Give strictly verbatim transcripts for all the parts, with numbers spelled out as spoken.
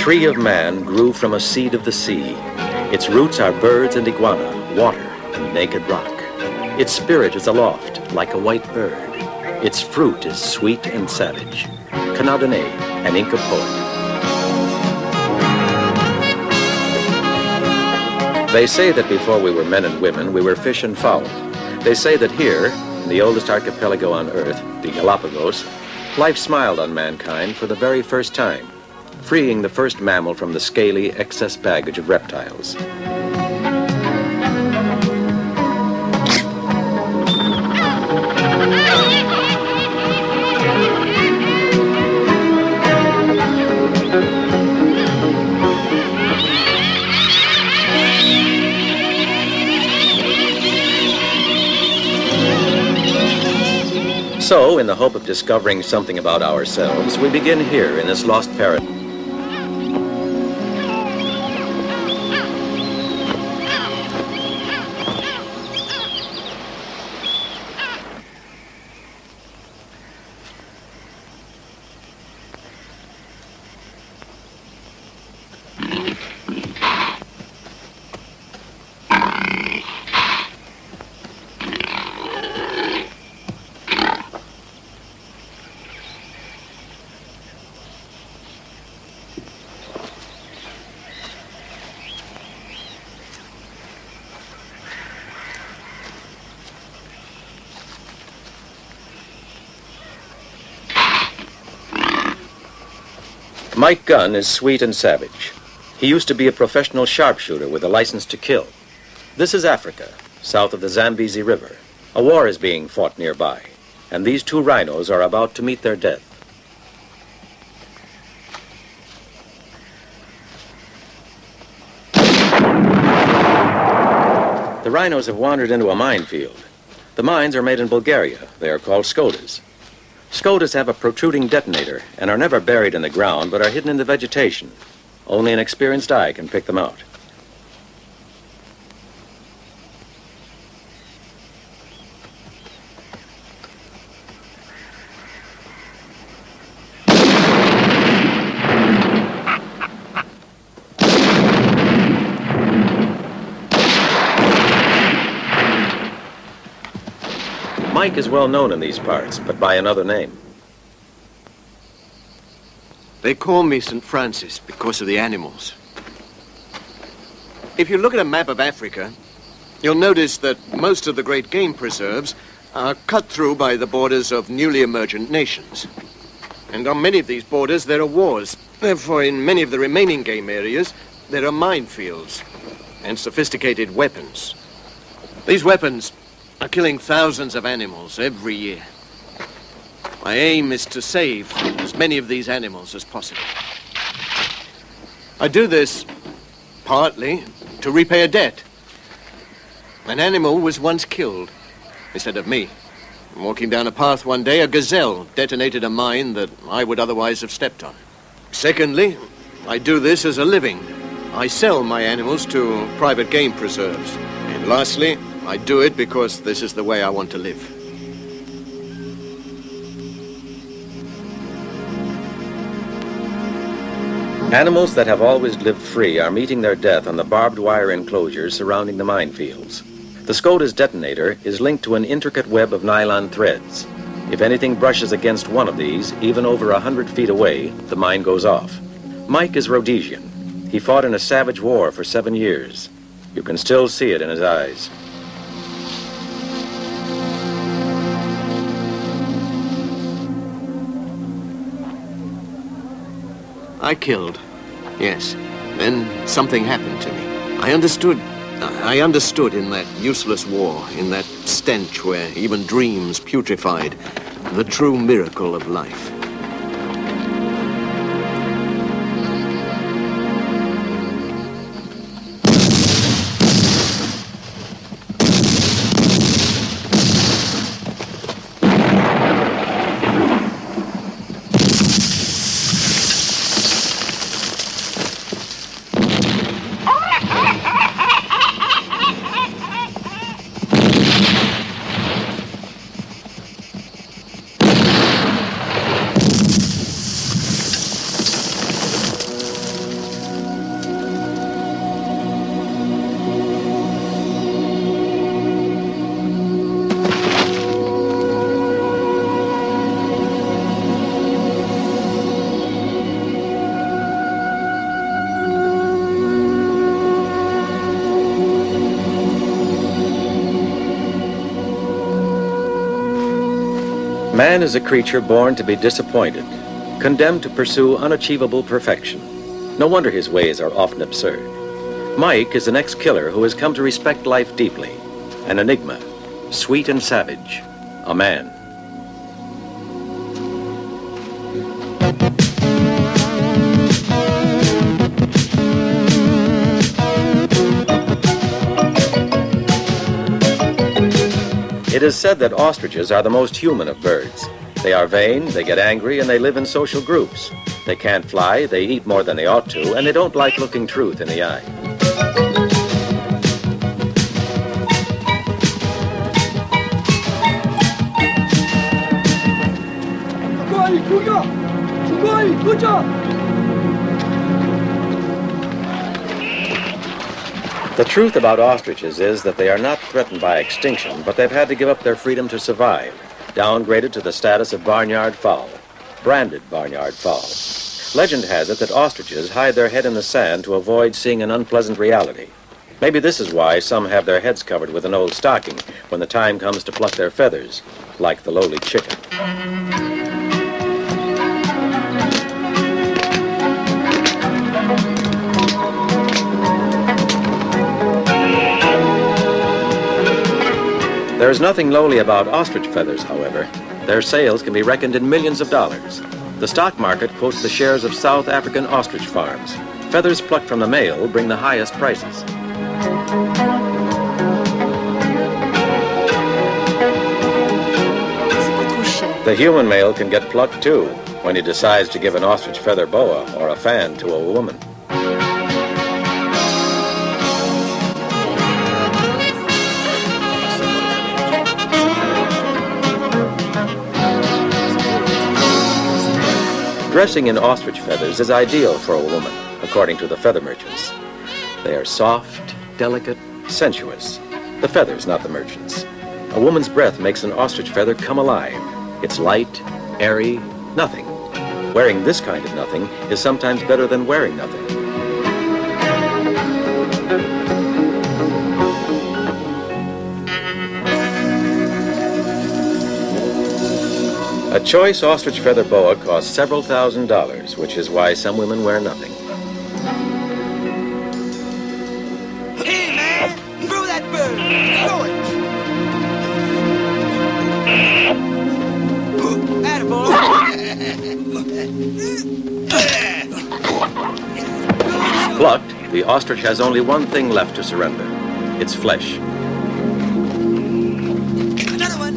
tree of man grew from a seed of the sea. Its roots are birds and iguana, water and naked rock. Its spirit is aloft, like a white bird. Its fruit is sweet and savage. Canadone, an Inca poet. They say that before we were men and women, we were fish and fowl. They say that here, in the oldest archipelago on Earth, the Galapagos, life smiled on mankind for the very first time, freeing the first mammal from the scaly, excess baggage of reptiles. So, in the hope of discovering something about ourselves, we begin here in this lost paradise. Mike Gunn is sweet and savage. He used to be a professional sharpshooter with a license to kill. This is Africa, south of the Zambezi River. A war is being fought nearby, and these two rhinos are about to meet their death. The rhinos have wandered into a minefield. The mines are made in Bulgaria. They are called Skodas. Skodas have a protruding detonator and are never buried in the ground, but are hidden in the vegetation. Only an experienced eye can pick them out. Mike is well known in these parts, but by another name. They call me Saint Francis because of the animals. If you look at a map of Africa, you'll notice that most of the great game preserves are cut through by the borders of newly emergent nations. And on many of these borders, there are wars. Therefore, in many of the remaining game areas, there are minefields and sophisticated weapons. These weapons are killing thousands of animals every year. My aim is to save as many of these animals as possible. I do this partly to repay a debt. An animal was once killed instead of me. Walking down a path one day, a gazelle detonated a mine that I would otherwise have stepped on. Secondly, I do this as a living. I sell my animals to private game preserves. And lastly, I do it because this is the way I want to live. Animals that have always lived free are meeting their death on the barbed wire enclosures surrounding the minefields. The Skodas detonator is linked to an intricate web of nylon threads. If anything brushes against one of these, even over a hundred feet away, the mine goes off. Mike is Rhodesian. He fought in a savage war for seven years. You can still see it in his eyes. I killed, yes. Then something happened to me. I understood, I understood in that useless war, in that stench where even dreams putrefied, the true miracle of life. Man is a creature born to be disappointed, condemned to pursue unachievable perfection. No wonder his ways are often absurd. Mike is an ex-killer who has come to respect life deeply. An enigma, sweet and savage, a man. It is said that ostriches are the most human of birds. They are vain, they get angry, and they live in social groups. They can't fly, they eat more than they ought to, and they don't like looking truth in the eye. The truth about ostriches is that they are not threatened by extinction, but they've had to give up their freedom to survive, downgraded to the status of barnyard fowl, branded barnyard fowl. Legend has it that ostriches hide their head in the sand to avoid seeing an unpleasant reality. Maybe this is why some have their heads covered with an old stocking when the time comes to pluck their feathers, like the lowly chicken. There is nothing lowly about ostrich feathers, however. Their sales can be reckoned in millions of dollars. The stock market quotes the shares of South African ostrich farms. Feathers plucked from the male bring the highest prices. The human male can get plucked too when he decides to give an ostrich feather boa or a fan to a woman. Dressing in ostrich feathers is ideal for a woman, according to the feather merchants. They are soft, delicate, sensuous. The feathers, not the merchants. A woman's breath makes an ostrich feather come alive. It's light, airy, nothing. Wearing this kind of nothing is sometimes better than wearing nothing. A choice ostrich feather boa costs several thousand dollars, which is why some women wear nothing. Hey, man! Throw that bird! Throw it! Attaboy! Plucked, the ostrich has only one thing left to surrender: its flesh. Another one!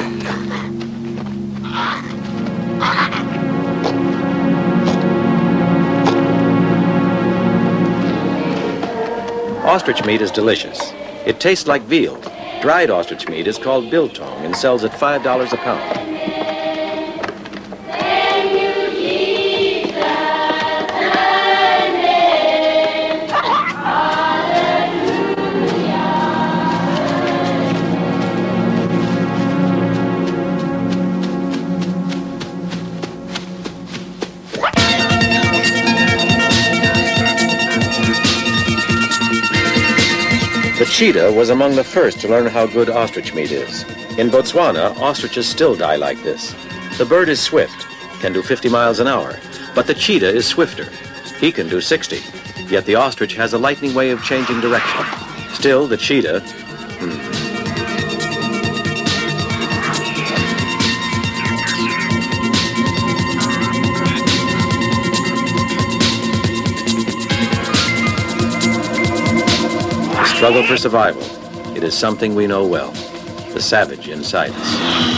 Ostrich meat is delicious. It tastes like veal. Dried ostrich meat is called biltong and sells at five dollars a pound. The cheetah was among the first to learn how good ostrich meat is. In Botswana, ostriches still die like this. The bird is swift, can do fifty miles an hour, but the cheetah is swifter. He can do sixty, yet the ostrich has a lightning way of changing direction. Still, the cheetah... Hmm. Struggle for survival. It is something we know well. The savage inside us.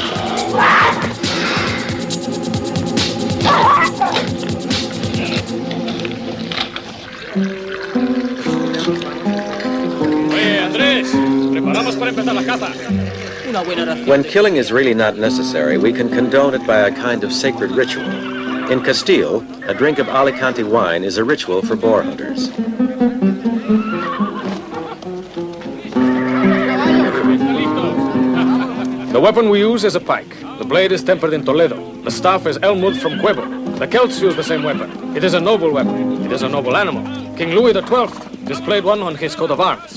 When killing is really not necessary, we can condone it by a kind of sacred ritual. In Castile, a drink of Alicante wine is a ritual for boar hunters. The weapon we use is a pike. The blade is tempered in Toledo. The staff is elmwood from Quebo. The Celts use the same weapon. It is a noble weapon. It is a noble animal. King Louis the twelfth displayed one on his coat of arms.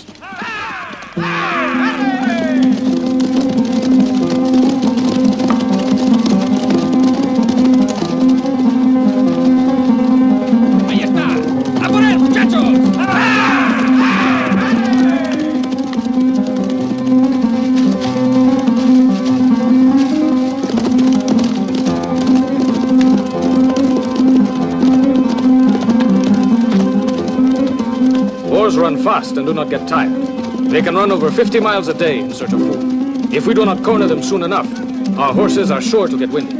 fast and do not get tired. They can run over fifty miles a day in search of food. If we do not corner them soon enough, our horses are sure to get winded.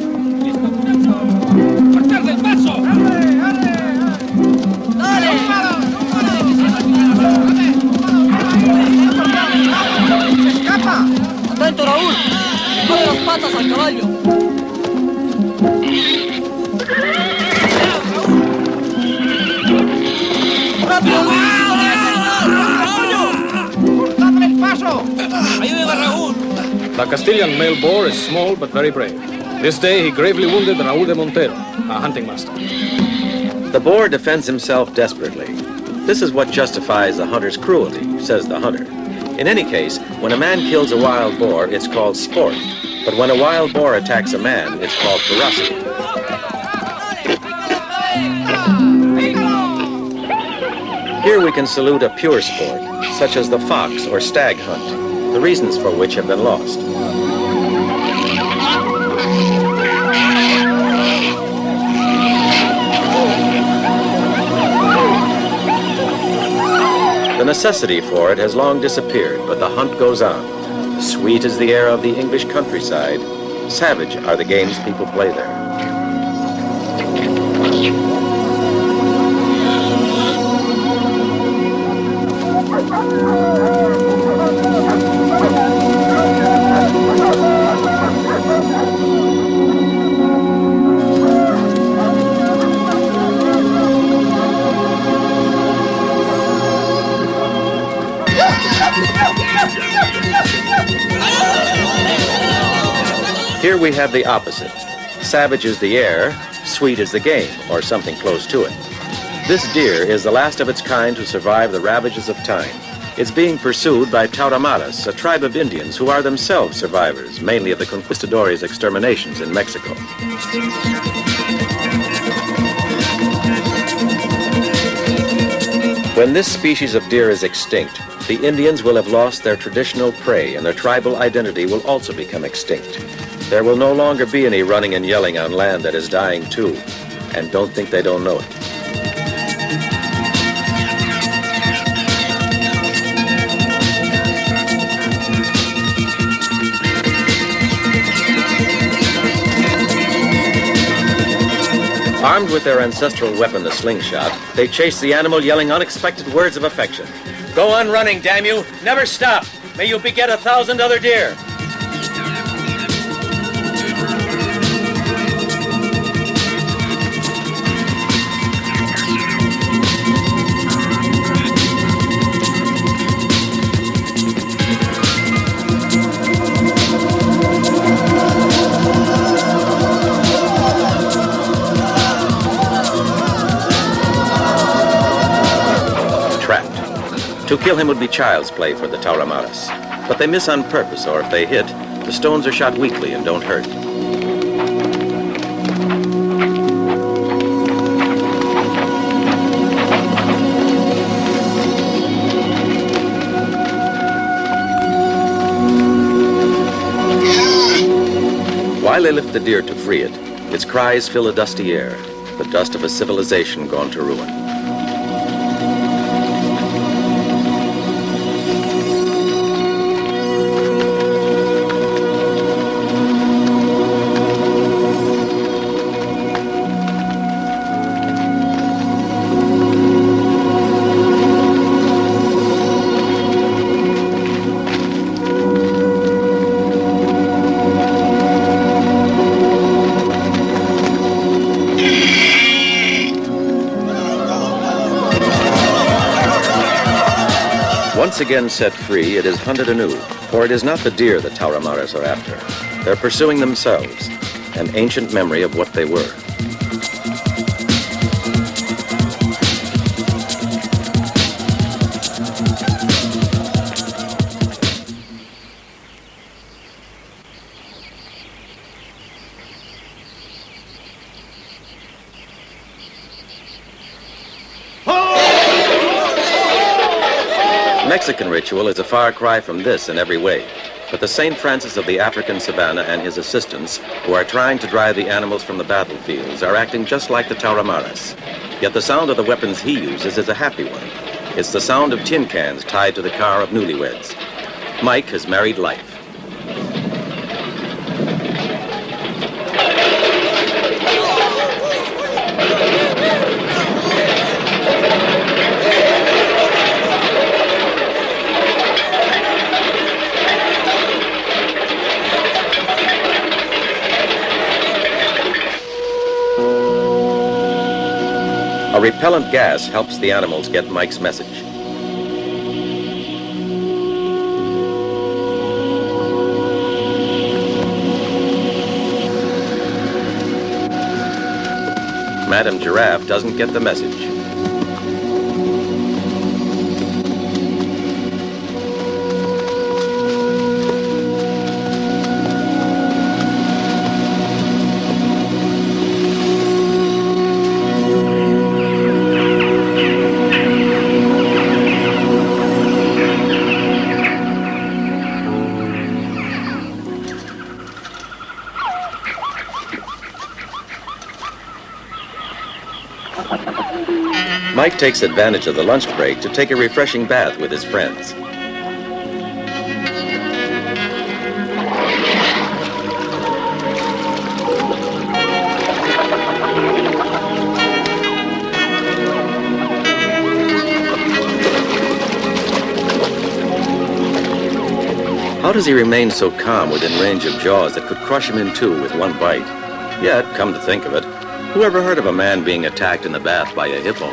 ¡Atento, Raúl! ¡Mueve las patas al caballo! ¡Rápido, Luis! ¡Cortadle el paso! ¡Ayúdeme a Raúl! The Castilian male boar is small but very brave. This day he gravely wounded Raúl de Montero, a hunting master. The boar defends himself desperately. This is what justifies the hunter's cruelty, says the hunter. In any case, when a man kills a wild boar, it's called sport. But when a wild boar attacks a man, it's called ferocity. Here we can salute a pure sport, such as the fox or stag hunt, the reasons for which have been lost. The necessity for it has long disappeared, but the hunt goes on. Sweet is the air of the English countryside. Savage are the games people play there. Here we have the opposite. Savage is the air, sweet is the game, or something close to it. This deer is the last of its kind to survive the ravages of time. It's being pursued by Tauramaras, a tribe of Indians who are themselves survivors, mainly of the conquistadores' exterminations in Mexico. When this species of deer is extinct, the Indians will have lost their traditional prey and their tribal identity will also become extinct. There will no longer be any running and yelling on land that is dying too, and don't think they don't know it. Armed with their ancestral weapon, the slingshot, they chase the animal yelling unexpected words of affection. Go on running, damn you! Never stop! May you beget a thousand other deer! To kill him would be child's play for the Tauramaras. But they miss on purpose, or if they hit, the stones are shot weakly and don't hurt. While they lift the deer to free it, its cries fill the dusty air, the dust of a civilization gone to ruin. Once again set free, it is hunted anew, for it is not the deer the Tauramaras are after. They're pursuing themselves, an ancient memory of what they were. Mexican ritual is a far cry from this in every way, but the Saint Francis of the African savannah and his assistants, who are trying to drive the animals from the battlefields, are acting just like the Tauramaras. Yet the sound of the weapons he uses is a happy one. It's the sound of tin cans tied to the car of newlyweds. Mike has married life. A repellent gas helps the animals get Mike's message. Madam Giraffe doesn't get the message. Mike takes advantage of the lunch break to take a refreshing bath with his friends. How does he remain so calm within range of jaws that could crush him in two with one bite? Yet, come to think of it, who ever heard of a man being attacked in the bath by a hippo?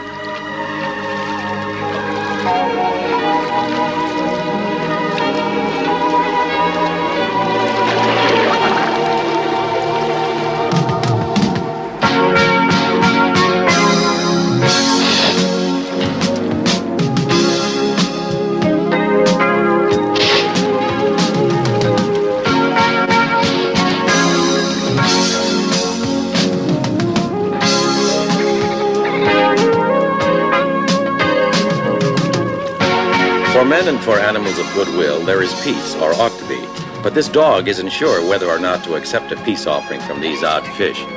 For men and for animals of goodwill, there is peace, or ought to be. But this dog isn't sure whether or not to accept a peace offering from these odd fish. Come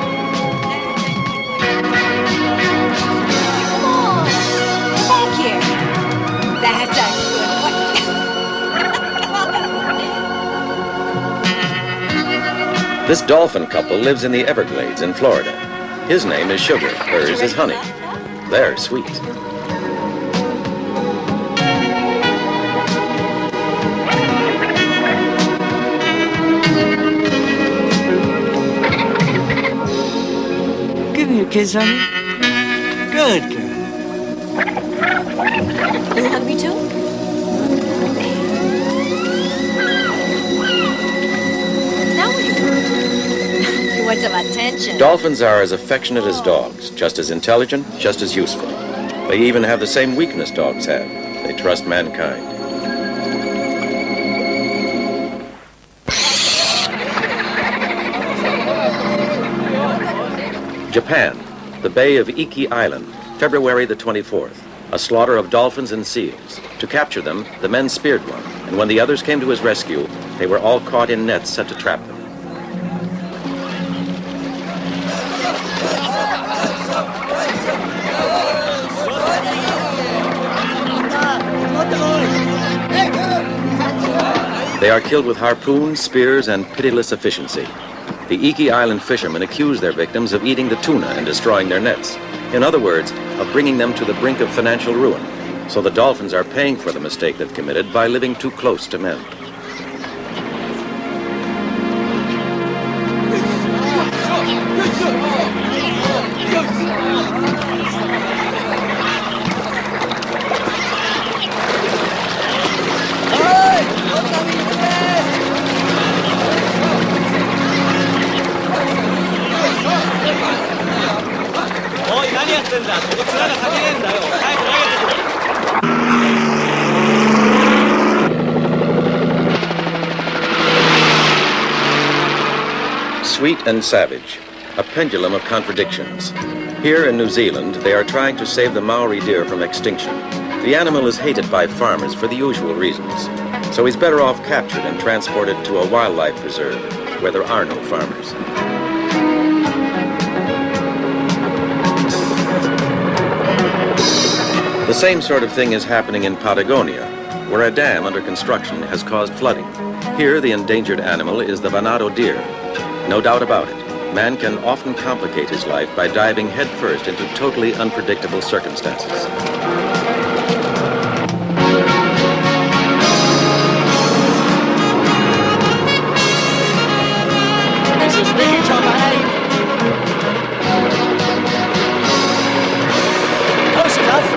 on! Back here! That's a good one. This dolphin couple lives in the Everglades in Florida. His name is Sugar, hers is Honey. They're sweet. Give me a kiss, honey. Good girl. You hungry too? Now what do you want? You want some attention? Dolphins are as affectionate as dogs, just as intelligent, just as useful. They even have the same weakness dogs have. They trust mankind. Japan, the Bay of Iki Island, February the twenty-fourth. A slaughter of dolphins and seals. To capture them, the men speared one, and when the others came to his rescue, they were all caught in nets set to trap them. They are killed with harpoons, spears, and pitiless efficiency. The Iki Island fishermen accuse their victims of eating the tuna and destroying their nets. In other words, of bringing them to the brink of financial ruin. So the dolphins are paying for the mistake they've committed by living too close to men. Sweet and savage, a pendulum of contradictions. Here in New Zealand, they are trying to save the Maori deer from extinction. The animal is hated by farmers for the usual reasons. So he's better off captured and transported to a wildlife preserve where there are no farmers. The same sort of thing is happening in Patagonia, where a dam under construction has caused flooding. Here, the endangered animal is the venado deer. No doubt about it, man can often complicate his life by diving headfirst into totally unpredictable circumstances. This is really trouble, hey? Close enough.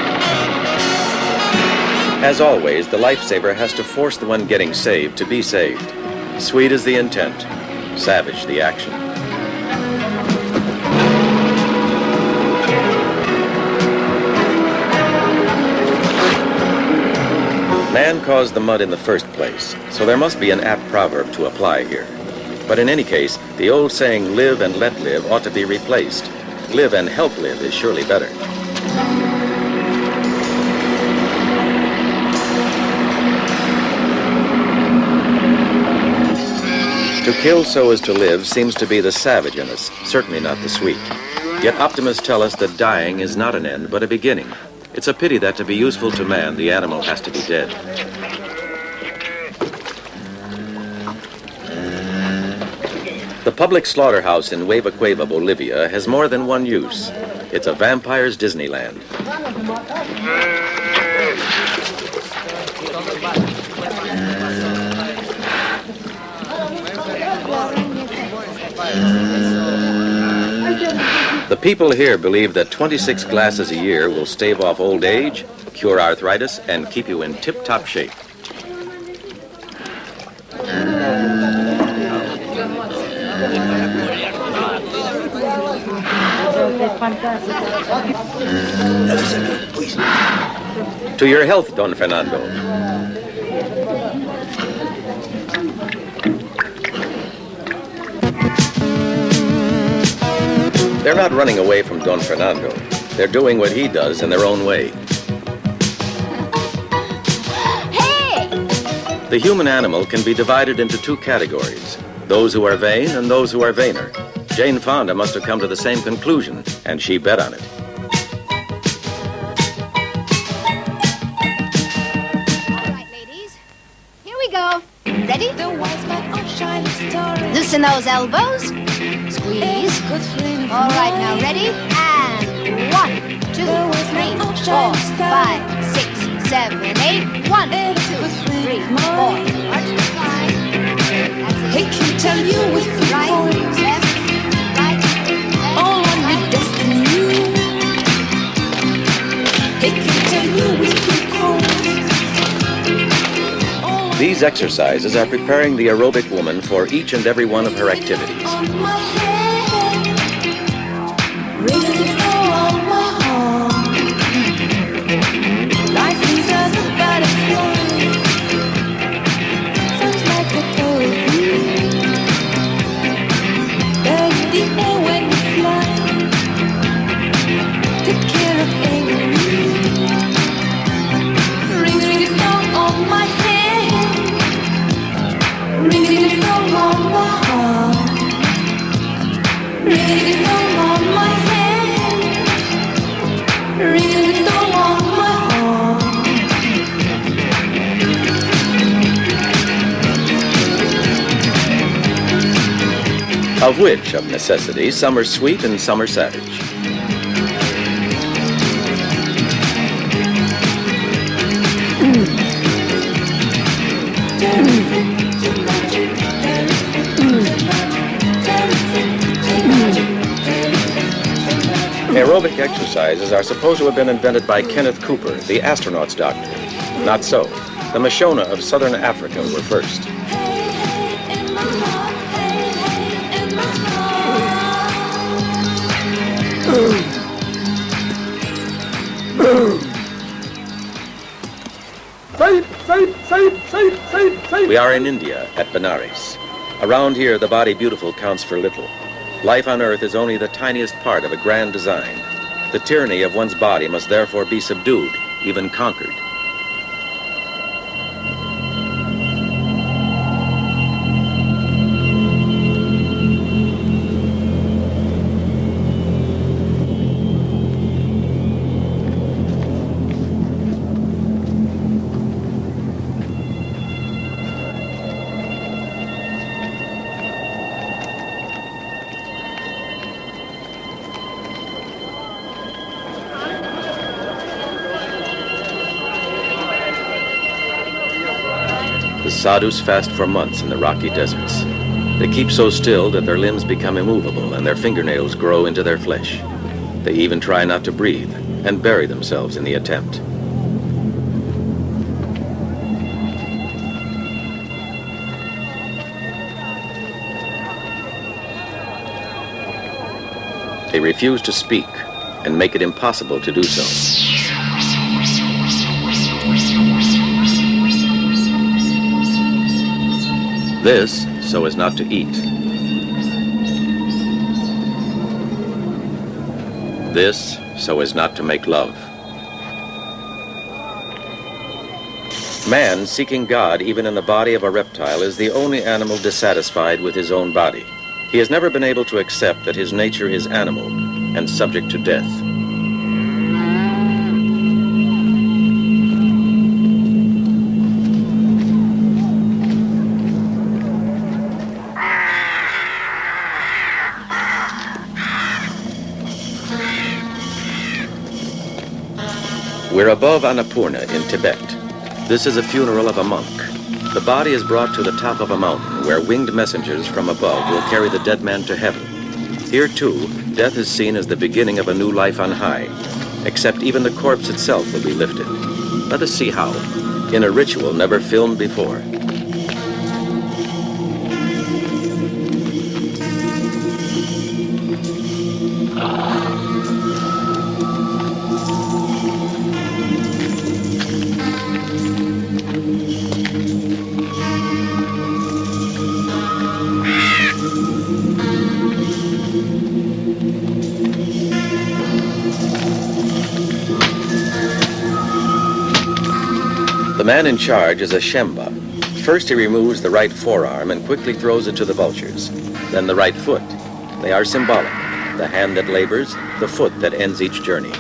As always, the lifesaver has to force the one getting saved to be saved. Sweet is the intent, savage the action. Man caused the mud in the first place, so there must be an apt proverb to apply here. But in any case, the old saying, live and let live, ought to be replaced. Live and help live is surely better. To kill so as to live seems to be the savage in us, certainly not the sweet. Yet optimists tell us that dying is not an end, but a beginning. It's a pity that to be useful to man, the animal has to be dead. The public slaughterhouse in Hueva Cueva, Bolivia, has more than one use. It's a vampire's Disneyland. The people here believe that twenty-six glasses a year will stave off old age, cure arthritis, and keep you in tip-top shape. To your health, Don Fernando. They're not running away from Don Fernando. They're doing what he does in their own way. Hey! The human animal can be divided into two categories, those who are vain and those who are vainer. Jane Fonda must have come to the same conclusion, and she bet on it. All right, ladies. Here we go. Ready? Loosen those elbows. Squeeze. All right, now ready? And one, two, three, four, five, six, seven, eight. One, two, three, four. Arch the spine. He can tell you with the Right, voice left, right, left, all on your destiny. He can tell you with the voice. These exercises are preparing the aerobic woman for each and every one of her activities. On my head, ready to go on my heart. Life is as a butterfly. Sounds like a poetry. Bird in the air when you fly. Take care of every. Ring ring it down on my head. Ring it down on my heart. Ring it down on my head. Ring it down on my heart. Of which, of necessity, some are sweet and some are savage. Aerobic exercises are supposed to have been invented by Kenneth Cooper, the astronaut's doctor. Not so. The Mashona of southern Africa were first. We are in India, at Benares. Around here, the body beautiful counts for little. Life on Earth is only the tiniest part of a grand design. The tyranny of one's body must therefore be subdued, even conquered. The sadhus fast for months in the rocky deserts. They keep so still that their limbs become immovable and their fingernails grow into their flesh. They even try not to breathe and bury themselves in the attempt. They refuse to speak and make it impossible to do so. This, so as not to eat. This, so as not to make love. Man, seeking God even in the body of a reptile, is the only animal dissatisfied with his own body. He has never been able to accept that his nature is animal and subject to death. We're above Annapurna in Tibet. This is a funeral of a monk. The body is brought to the top of a mountain where winged messengers from above will carry the dead man to heaven. Here, too, death is seen as the beginning of a new life on high, except even the corpse itself will be lifted. Let us see how, in a ritual never filmed before. The man in charge is a Shemba. First he removes the right forearm and quickly throws it to the vultures. Then the right foot. They are symbolic. The hand that labors, the foot that ends each journey.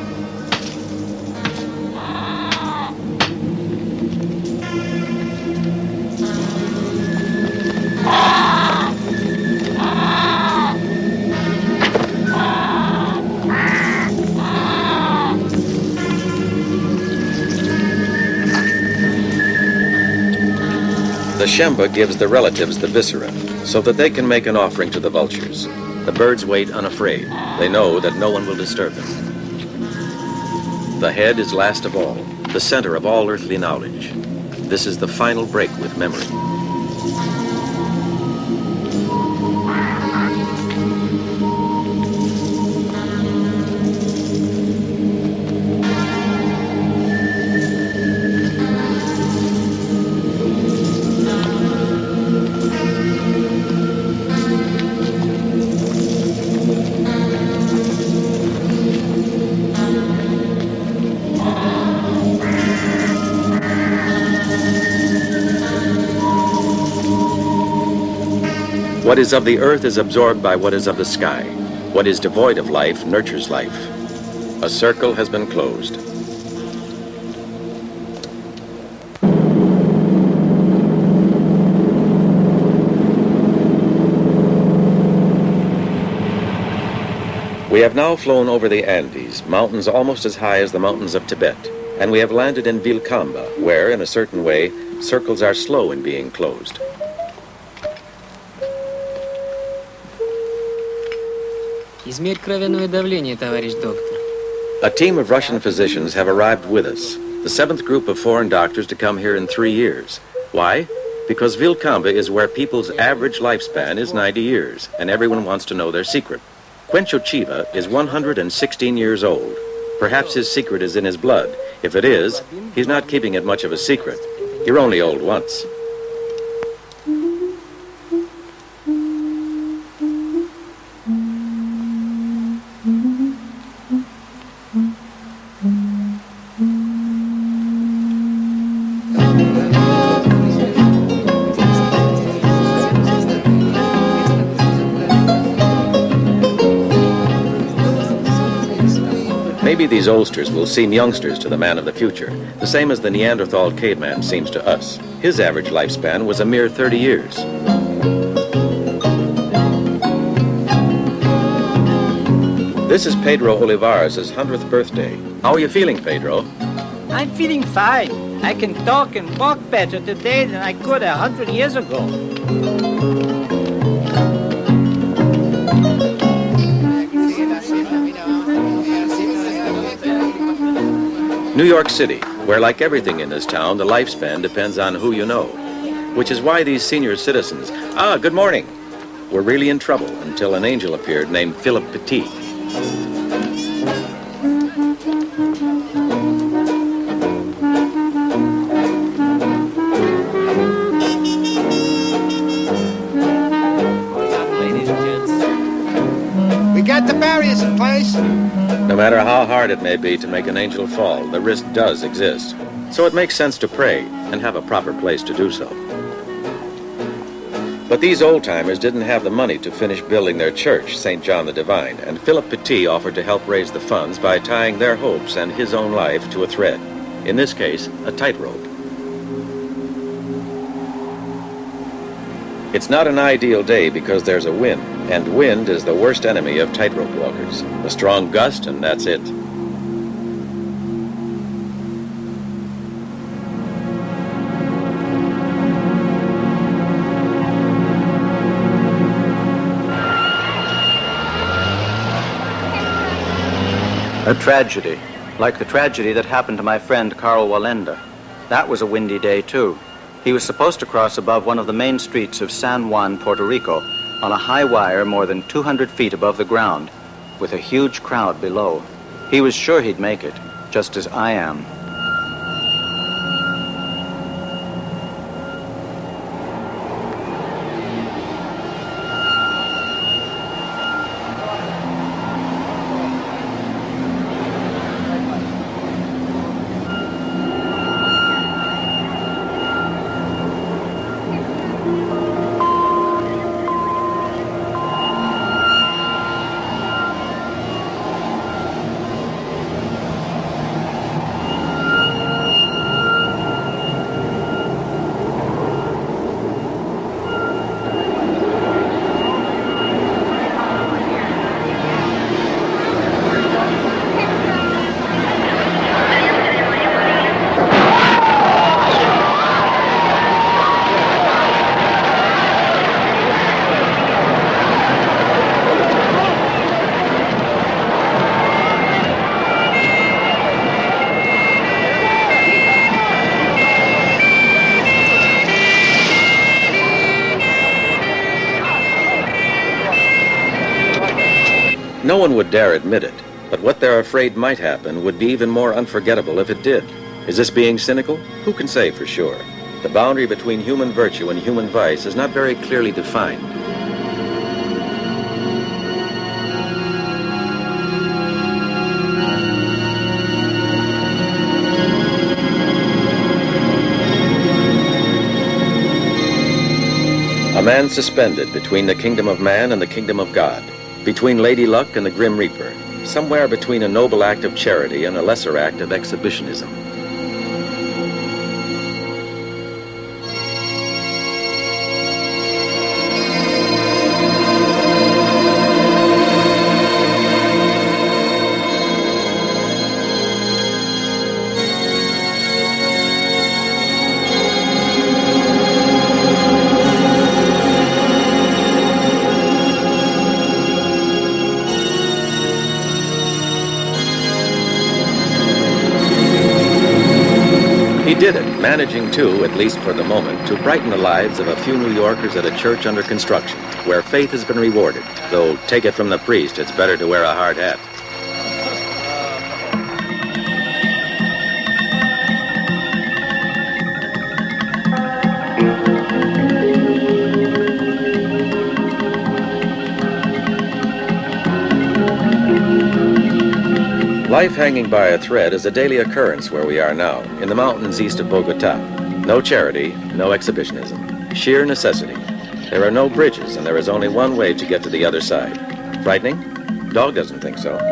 The Shemba gives the relatives the viscera, so that they can make an offering to the vultures. The birds wait unafraid. They know that no one will disturb them. The head is last of all, the center of all earthly knowledge. This is the final break with memory. What is of the earth is absorbed by what is of the sky. What is devoid of life nurtures life. A circle has been closed. We have now flown over the Andes, mountains almost as high as the mountains of Tibet, and we have landed in Vilcabamba, where, in a certain way, circles are slow in being closed. Измерь кровяное давление, товарищ доктор. A team of Russian physicians have arrived with us, the seventh group of foreign doctors to come here in three years. Why? Because Vilcabamba is where people's average lifespan is ninety years, and everyone wants to know their secret. Quencho Chiva is one hundred sixteen years old. Perhaps his secret is in his blood. If it is, he's not keeping it much of a secret. You're only old once. Maybe these oldsters will seem youngsters to the man of the future, the same as the Neanderthal caveman seems to us. His average lifespan was a mere thirty years. This is Pedro Olivares' hundredth birthday. How are you feeling, Pedro? I'm feeling fine. I can talk and walk better today than I could a hundred years ago. New York City, where like everything in this town, the lifespan depends on who you know, which is why these senior citizens, ah, good morning, were really in trouble until an angel appeared named Philip Petit. We got the barriers in place. No matter how hard it may be to make an angel fall, the risk does exist. So it makes sense to pray and have a proper place to do so. But these old-timers didn't have the money to finish building their church, Saint John the Divine, and Philip Petit offered to help raise the funds by tying their hopes and his own life to a thread. In this case, a tightrope. It's not an ideal day because there's a wind, and wind is the worst enemy of tightrope walkers. A strong gust, and that's it. A tragedy, like the tragedy that happened to my friend Carl Wallenda. That was a windy day, too. He was supposed to cross above one of the main streets of San Juan, Puerto Rico, on a high wire more than two hundred feet above the ground, with a huge crowd below. He was sure he'd make it, just as I am. No one would dare admit it, but what they're afraid might happen would be even more unforgettable if it did. Is this being cynical? Who can say for sure? The boundary between human virtue and human vice is not very clearly defined. A man suspended between the kingdom of man and the kingdom of God, between Lady Luck and the Grim Reaper, somewhere between a noble act of charity and a lesser act of exhibitionism. He did it, managing to, at least for the moment, to brighten the lives of a few New Yorkers at a church under construction, where faith has been rewarded. Though, take it from the priest, it's better to wear a hard hat. Life hanging by a thread is a daily occurrence where we are now, in the mountains east of Bogota. No charity, no exhibitionism, sheer necessity. There are no bridges, and there is only one way to get to the other side. Frightening? Dog doesn't think so.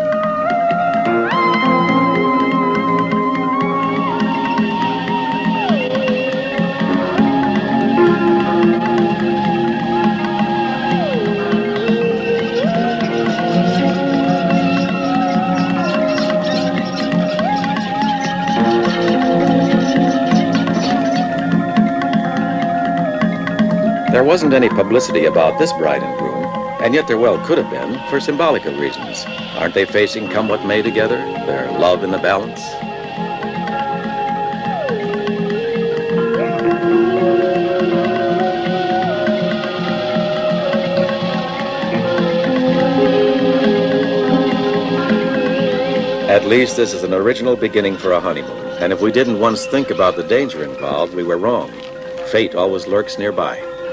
There wasn't any publicity about this bride and groom, and yet there well could have been for symbolical reasons. Aren't they facing come what may together, their love in the balance? At least this is an original beginning for a honeymoon, and if we didn't once think about the danger involved, we were wrong. Fate always lurks nearby.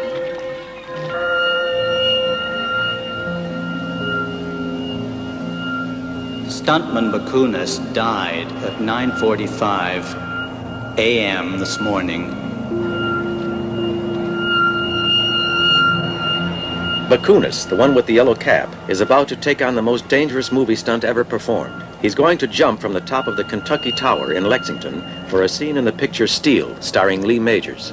Stuntman Bakunis died at nine forty-five a m this morning. Bakunis, the one with the yellow cap, is about to take on the most dangerous movie stunt ever performed. He's going to jump from the top of the Kentucky Tower in Lexington for a scene in the picture Steel, starring Lee Majors.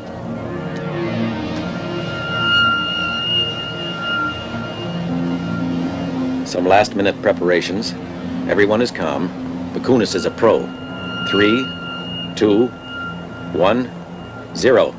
Some last-minute preparations. Everyone is calm. Bakunis is a pro. Three, two, one, zero.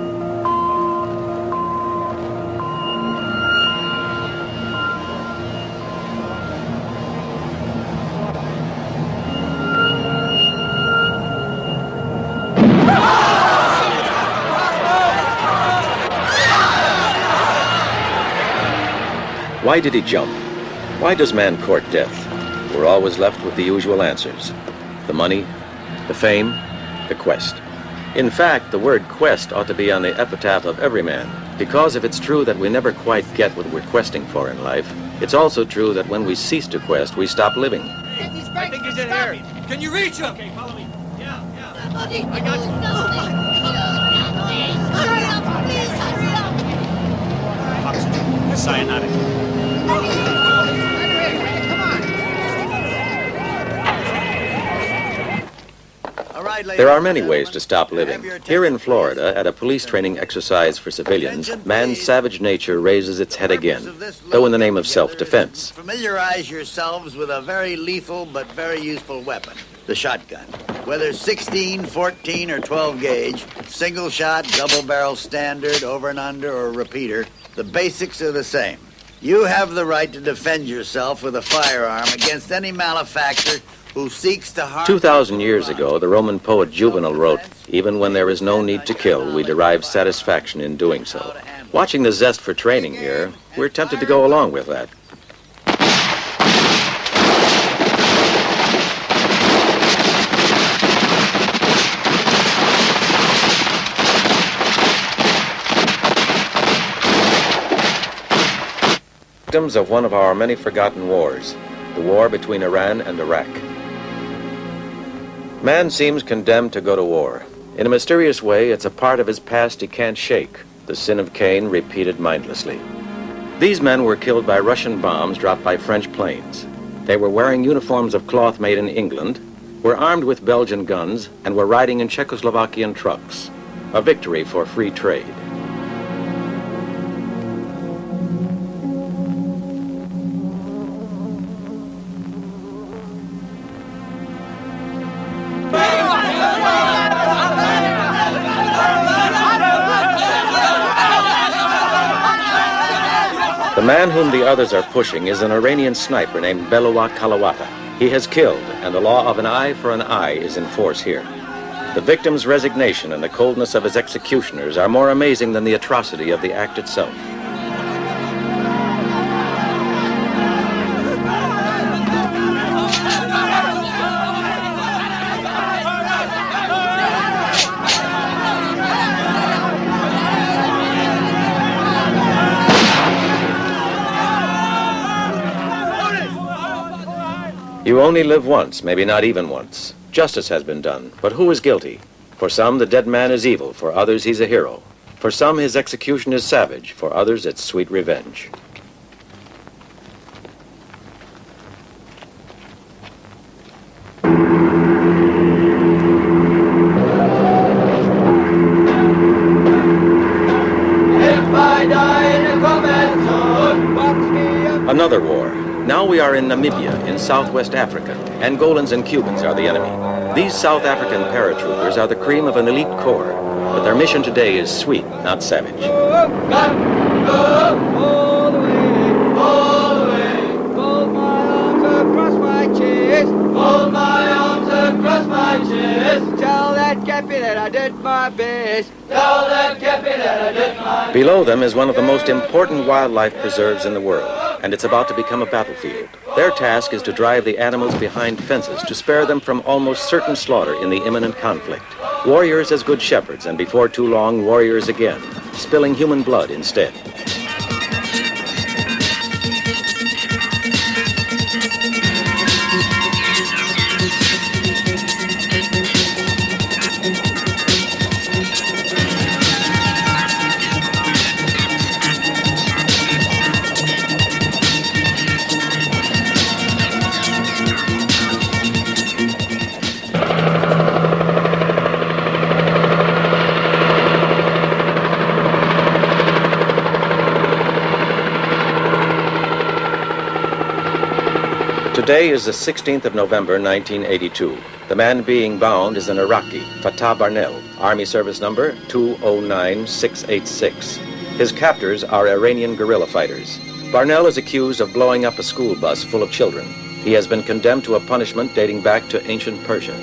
Why did he jump? Why does man court death? We're always left with the usual answers. The money, the fame, the quest. In fact, the word quest ought to be on the epitaph of every man, because if it's true that we never quite get what we're questing for in life, it's also true that when we cease to quest, we stop living. I think he's in here. Can you reach him? Okay, follow me. Yeah, yeah. I got you. Hurry up, please, hurry up. Oxygen. Cyanide. There are many ways to stop living. Here in Florida, at a police training exercise for civilians, man's savage nature raises its head again, though in the name of self-defense. Familiarize yourselves with a very lethal but very useful weapon, the shotgun. Whether sixteen, fourteen, or twelve gauge, single shot, double barrel standard, over and under, or repeater, the basics are the same. You have the right to defend yourself with a firearm against any malefactor who seeks to harm... Two thousand years ago, the Roman poet Juvenal wrote, "Even when there is no need to kill, we derive satisfaction in doing so." Watching the zest for training here, we're tempted to go along with that. Victims of one of our many forgotten wars, the war between Iran and Iraq. Man seems condemned to go to war. In a mysterious way, it's a part of his past he can't shake, the sin of Cain repeated mindlessly. These men were killed by Russian bombs dropped by French planes. They were wearing uniforms of cloth made in England, were armed with Belgian guns, and were riding in Czechoslovakian trucks. A victory for free trade. The man whom the others are pushing is an Iranian sniper named Beloua Kalawata. He has killed, and the law of an eye for an eye is in force here. The victim's resignation and the coldness of his executioners are more amazing than the atrocity of the act itself. You only live once, maybe not even once. Justice has been done, but who is guilty? For some, the dead man is evil. For others, he's a hero. For some, his execution is savage. For others, it's sweet revenge. Another war. Now we are in Namibia, in southwest Africa. Angolans and Cubans are the enemy. These South African paratroopers are the cream of an elite corps. but their mission today is sweet, not savage. All the way, all the way. Fold my arms across my chest. Fold my arms across my chest. Tell that Cappy that I did my best. Tell that Cappy that I did my best. Below them is one of the most important wildlife preserves in the world, and it's about to become a battlefield. Their task is to drive the animals behind fences to spare them from almost certain slaughter in the imminent conflict. Warriors as good shepherds, and before too long, warriors again, spilling human blood instead. Today is the sixteenth of November, nineteen eighty-two. The man being bound is an Iraqi, Fatah Barnell, Army service number two oh nine six eight six. His captors are Iranian guerrilla fighters. Barnell is accused of blowing up a school bus full of children. He has been condemned to a punishment dating back to ancient Persia.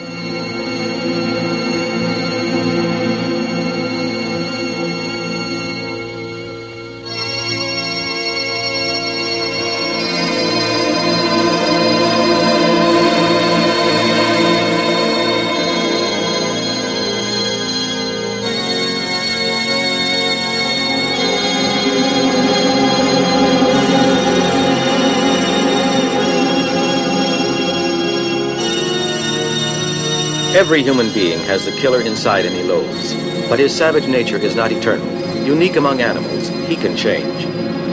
Every human being has the killer inside him he loathes, but his savage nature is not eternal. Unique among animals, he can change.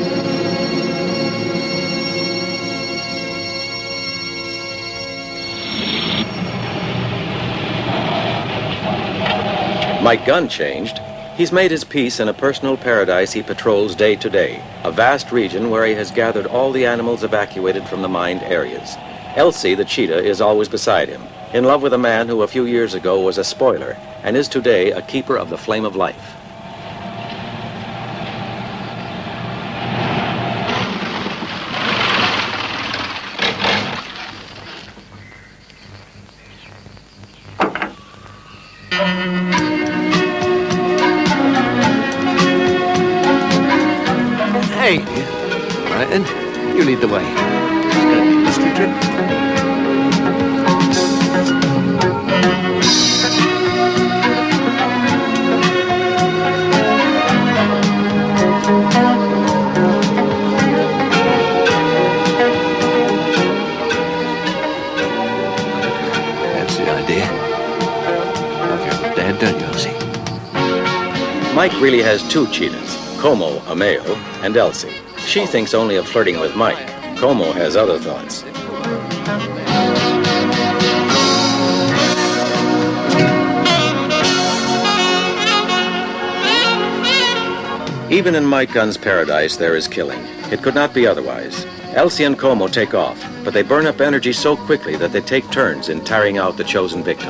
Mike Gunn changed. He's made his peace in a personal paradise he patrols day to day, a vast region where he has gathered all the animals evacuated from the mined areas. Elsie, the cheetah, is always beside him, in love with a man who a few years ago was a spoiler and is today a keeper of the flame of life. Hey, right then, you lead the way. It's gonna be a mystery trip. Don't you, Elsie? Mike really has two cheetahs, Como, a male, and Elsie. She thinks only of flirting with Mike. Como has other thoughts. Even in Mike Gunn's paradise, there is killing. It could not be otherwise. Elsie and Como take off, but they burn up energy so quickly that they take turns in tiring out the chosen victim.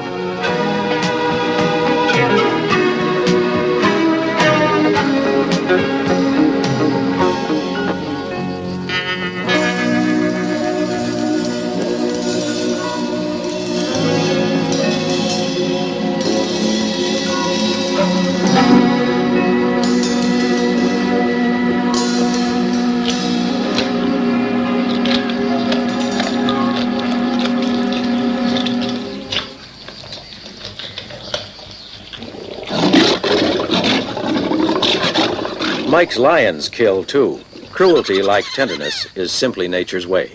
Mike's lions kill, too. Cruelty, like tenderness, is simply nature's way.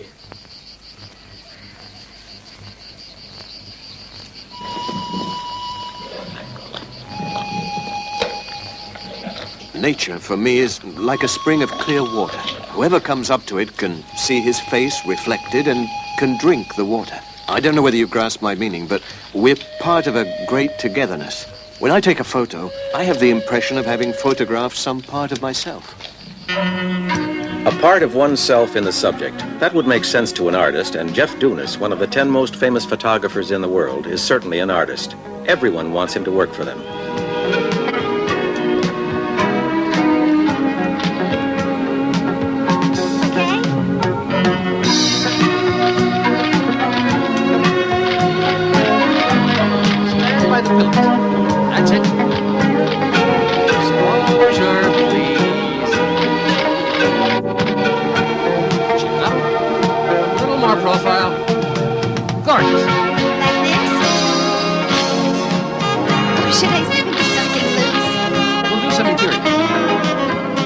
Nature, for me, is like a spring of clear water. Whoever comes up to it can see his face reflected and can drink the water. I don't know whether you grasp my meaning, but we're part of a great togetherness. When I take a photo, I have the impression of having photographed some part of myself. A part of oneself in the subject. That would make sense to an artist, and Jeff Dunas, one of the ten most famous photographers in the world, is certainly an artist. Everyone wants him to work for them.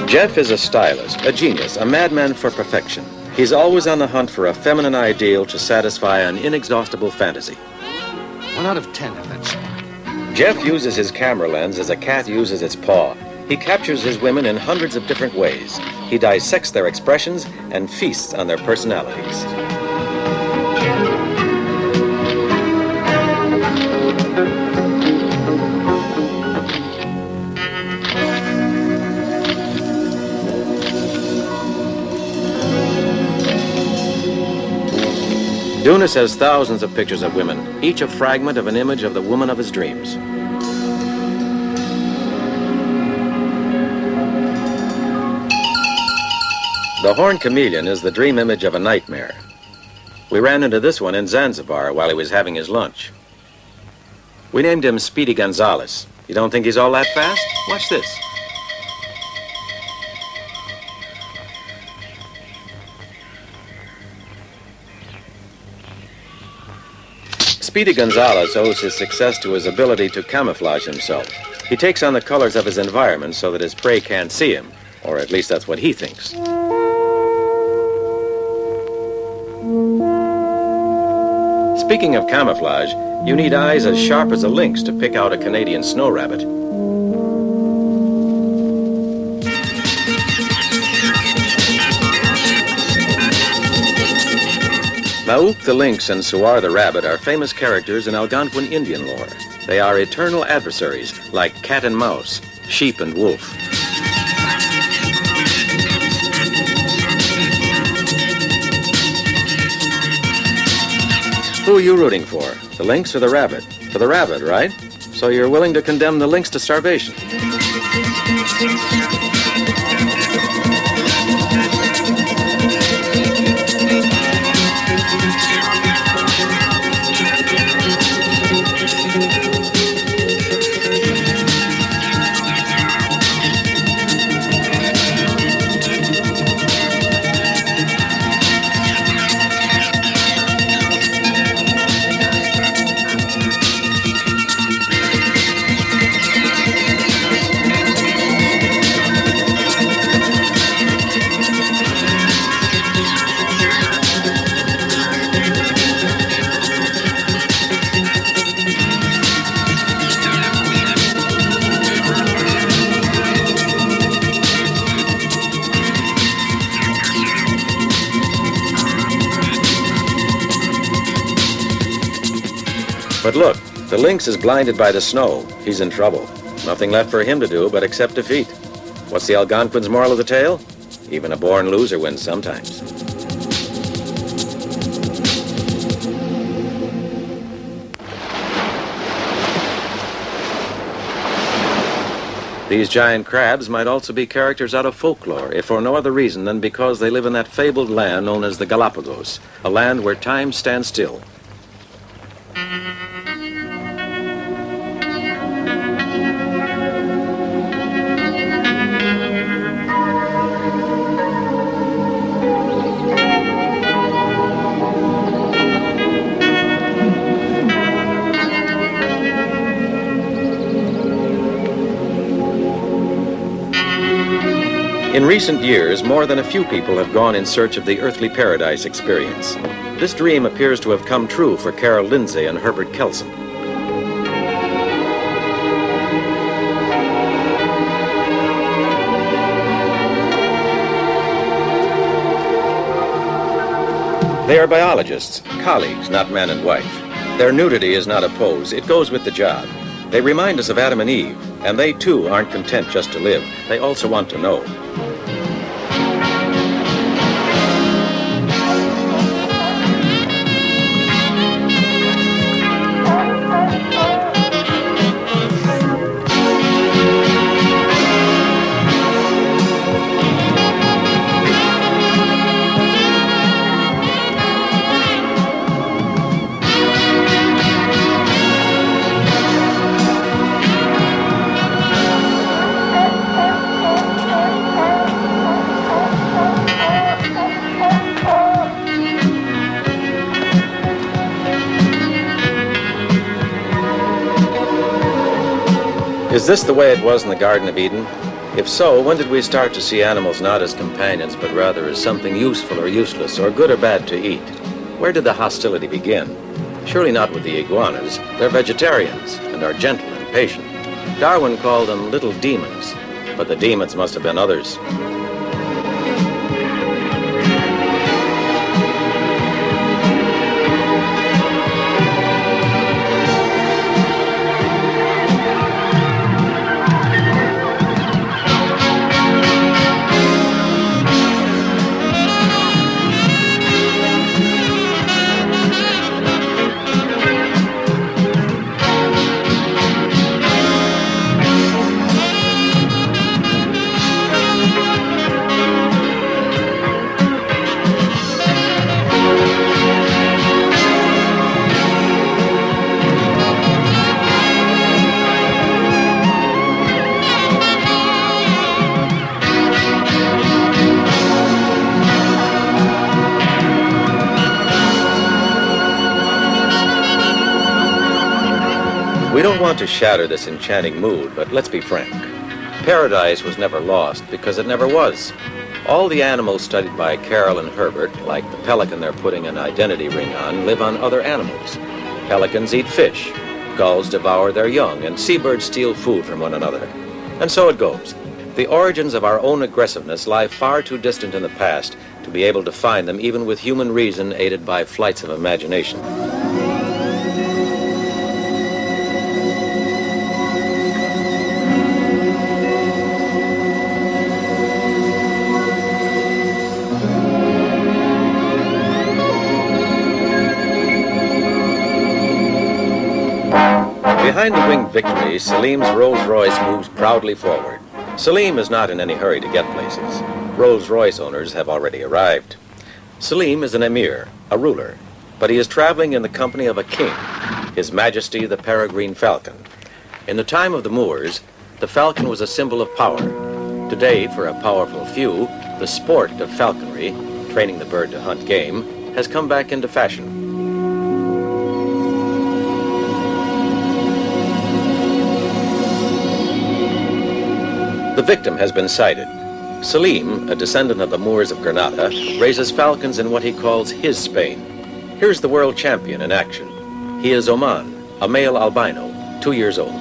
Jeff is a stylist, a genius, a madman for perfection. He's always on the hunt for a feminine ideal to satisfy an inexhaustible fantasy. One out of ten of that sort. Jeff uses his camera lens as a cat uses its paw. He captures his women in hundreds of different ways. He dissects their expressions and feasts on their personalities. Dunas has thousands of pictures of women, each a fragment of an image of the woman of his dreams. The horned chameleon is the dream image of a nightmare. We ran into this one in Zanzibar while he was having his lunch. We named him Speedy Gonzales. You don't think he's all that fast? Watch this. Speedy Gonzales owes his success to his ability to camouflage himself. He takes on the colors of his environment so that his prey can't see him, or at least that's what he thinks. Speaking of camouflage, you need eyes as sharp as a lynx to pick out a Canadian snow rabbit. Mauk the lynx and Suar the rabbit are famous characters in Algonquin Indian lore. They are eternal adversaries, like cat and mouse, sheep and wolf. Who are you rooting for, the lynx or the rabbit? For the rabbit, right? So you're willing to condemn the lynx to starvation? But look, the lynx is blinded by the snow. He's in trouble. Nothing left for him to do but accept defeat. What's the Algonquin's moral of the tale? Even a born loser wins sometimes. These giant crabs might also be characters out of folklore, if for no other reason than because they live in that fabled land known as the Galapagos, a land where time stands still. In recent years, more than a few people have gone in search of the earthly paradise experience. This dream appears to have come true for Carol Lindsay and Herbert Kelson. They are biologists, colleagues, not man and wife. Their nudity is not a pose, it goes with the job. They remind us of Adam and Eve, and they too aren't content just to live. They also want to know. Is this the way it was in the Garden of Eden? If so, when did we start to see animals not as companions, but rather as something useful or useless, or good or bad to eat? Where did the hostility begin? Surely not with the iguanas. They're vegetarians and are gentle and patient. Darwin called them little demons, but the demons must have been others. We don't want to shatter this enchanting mood, but let's be frank. Paradise was never lost because it never was. All the animals studied by Carroll and Herbert, like the pelican they're putting an identity ring on, live on other animals. Pelicans eat fish, gulls devour their young, and seabirds steal food from one another. And so it goes. The origins of our own aggressiveness lie far too distant in the past to be able to find them even with human reason aided by flights of imagination. Behind the winged Victory, Salim's Rolls-Royce moves proudly forward. Salim is not in any hurry to get places. Rolls-Royce owners have already arrived. Salim is an emir, a ruler, but he is traveling in the company of a king, His Majesty the Peregrine Falcon. In the time of the Moors, the falcon was a symbol of power. Today, for a powerful few, the sport of falconry, training the bird to hunt game, has come back into fashion. The victim has been sighted. Salim, a descendant of the Moors of Granada, raises falcons in what he calls his Spain. Here's the world champion in action. He is Oman, a male albino, two years old.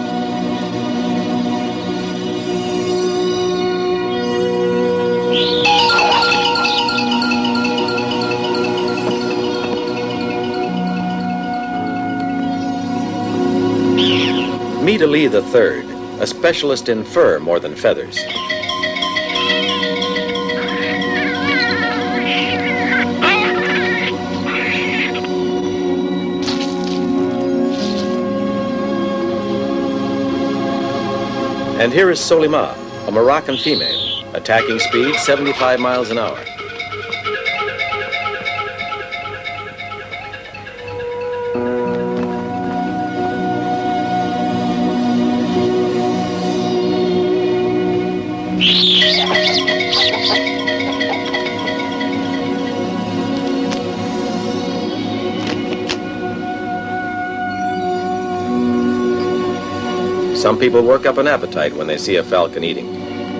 Meet Ali the Third, a specialist in fur more than feathers. And here is Solima, a Moroccan female, attacking speed seventy-five miles an hour. Some people work up an appetite when they see a falcon eating.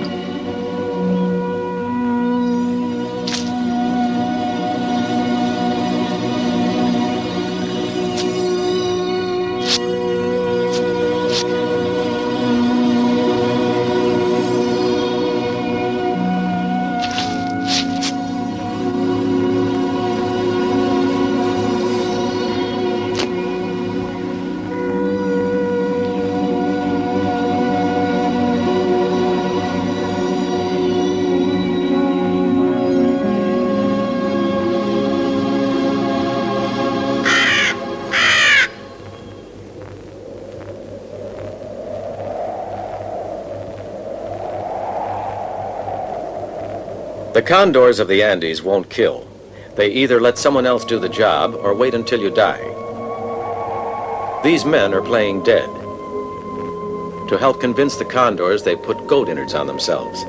The condors of the Andes won't kill. They either let someone else do the job or wait until you die. These men are playing dead. To help convince the condors, they put goat innards on themselves.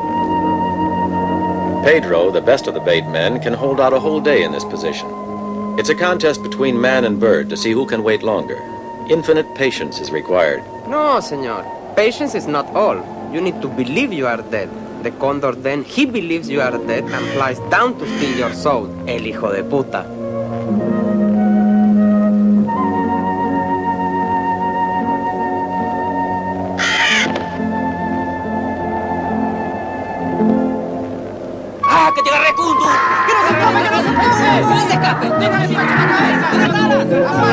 Pedro, the best of the bait men, can hold out a whole day in this position. It's a contest between man and bird to see who can wait longer. Infinite patience is required. No, senor. Patience is not all. You need to believe you are dead. The condor then, he believes you are dead and flies down to steal your soul. El hijo de puta. ¡Ah, que te agarré, Kundu! ¡Que no se escape, que no se escape! ¡Que no se escape! ¡Déjale mi macho la cabeza!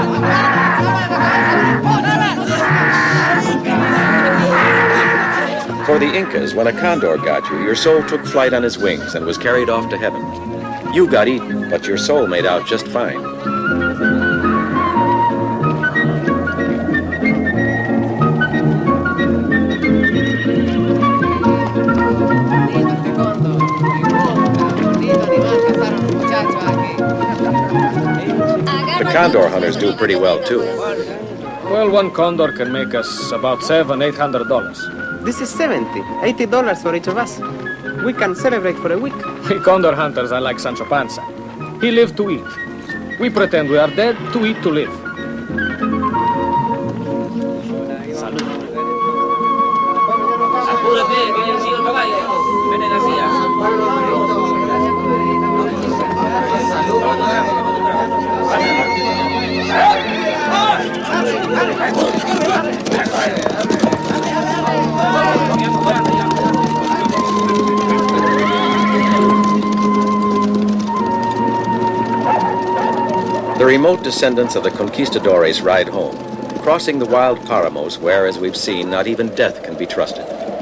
For the Incas, when a condor got you, your soul took flight on his wings and was carried off to heaven. You got eaten, but your soul made out just fine. The condor hunters do pretty well, too. Well, one condor can make us about seven, eight hundred dollars. This is seventy, eighty dollars for each of us. We can celebrate for a week. We condor hunters are like Sancho Panza. He lived to eat. We pretend we are dead to eat to live. Apúrate, que viene el señor caballo. Ven en la silla. The remote descendants of the conquistadores ride home, crossing the wild paramos where, as we've seen, not even death can be trusted.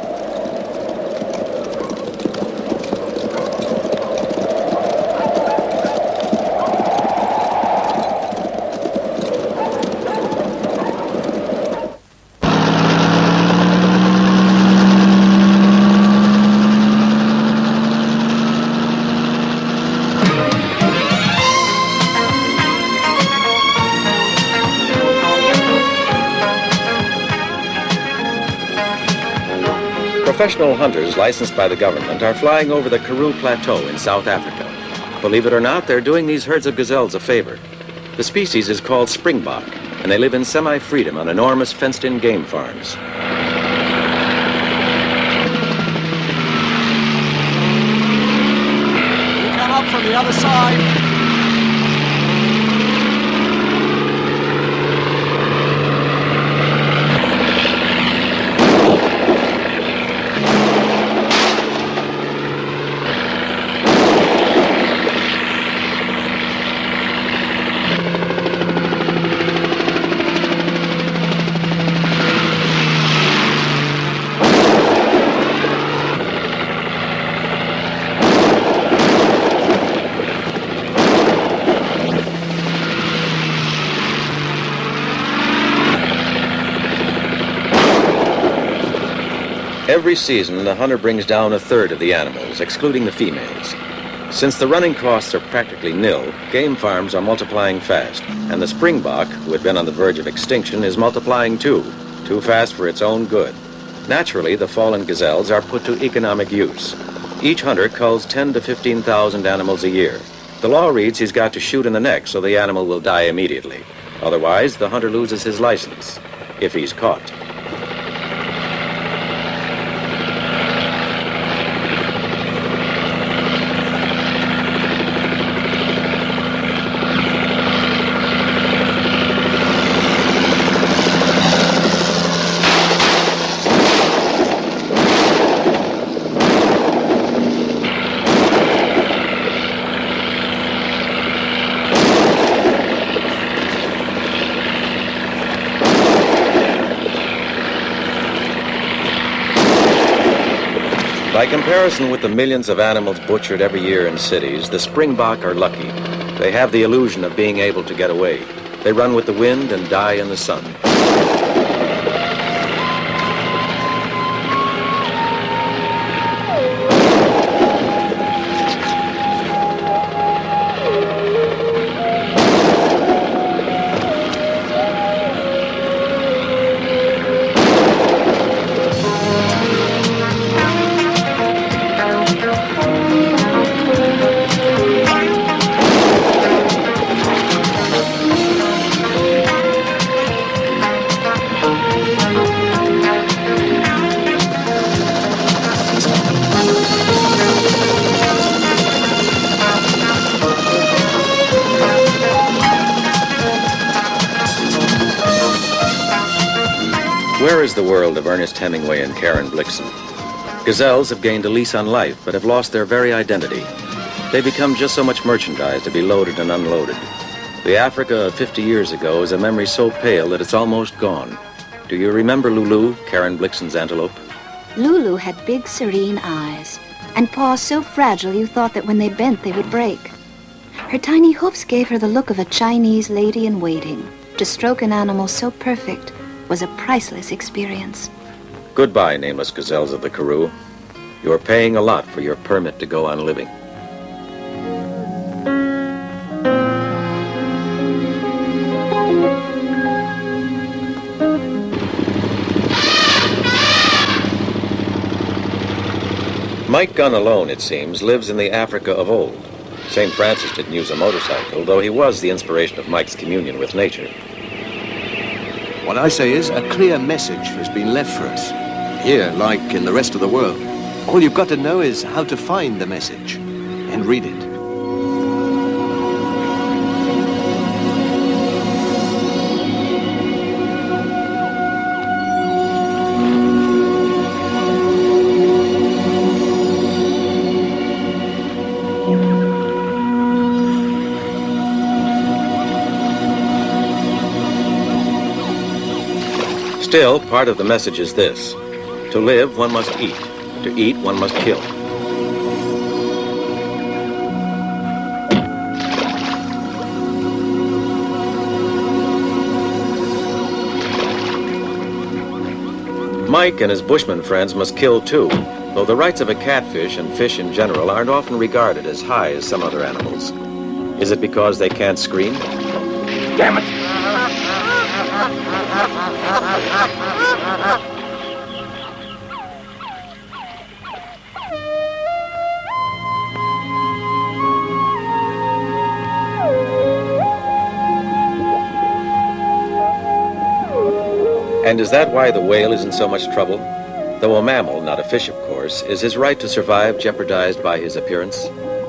Professional hunters licensed by the government are flying over the Karoo Plateau in South Africa. Believe it or not, they're doing these herds of gazelles a favor. The species is called springbok, and they live in semi-freedom on enormous fenced-in game farms. You come up from the other side. Every season, the hunter brings down a third of the animals, excluding the females. Since the running costs are practically nil, game farms are multiplying fast, and the springbok, who had been on the verge of extinction, is multiplying too, too fast for its own good. Naturally, the fallen gazelles are put to economic use. Each hunter culls ten to fifteen thousand animals a year. The law reads he's got to shoot in the neck so the animal will die immediately. Otherwise, the hunter loses his license, if he's caught. By comparison with the millions of animals butchered every year in cities, the springbok are lucky. They have the illusion of being able to get away. They run with the wind and die in the sun. Where is the world of Ernest Hemingway and Karen Blixen? Gazelles have gained a lease on life, but have lost their very identity. They become just so much merchandise to be loaded and unloaded. The Africa of fifty years ago is a memory so pale that it's almost gone. Do you remember Lulu, Karen Blixen's antelope? Lulu had big, serene eyes, and paws so fragile you thought that when they bent, they would break. Her tiny hoofs gave her the look of a Chinese lady in waiting. To stroke an animal so perfect was a priceless experience. Goodbye, nameless gazelles of the Karoo. You're paying a lot for your permit to go on living. Mike Gunn alone, it seems, lives in the Africa of old. Saint Francis didn't use a motorcycle, though he was the inspiration of Mike's communion with nature. What I say is, a clear message has been left for us. Here, like in the rest of the world, all you've got to know is how to find the message and read it. Still, part of the message is this. To live, one must eat. To eat, one must kill. Mike and his bushman friends must kill too, though the rights of a catfish and fish in general aren't often regarded as high as some other animals. Is it because they can't scream? Damn it! And is that why the whale is in so much trouble? Though a mammal, not a fish of course, is his right to survive jeopardized by his appearance?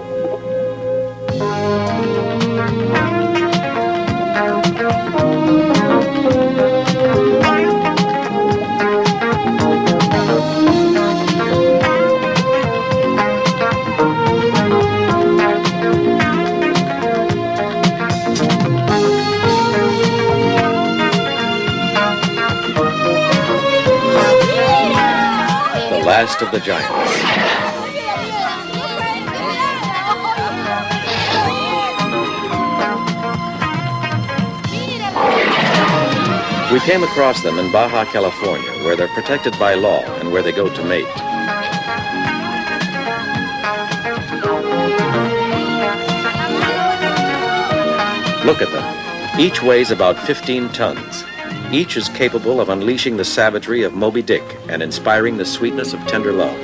Last of the giants. We came across them in Baja California, where they're protected by law and where they go to mate. Look at them. Each weighs about fifteen tons. Each is capable of unleashing the savagery of Moby Dick and inspiring the sweetness of tender love.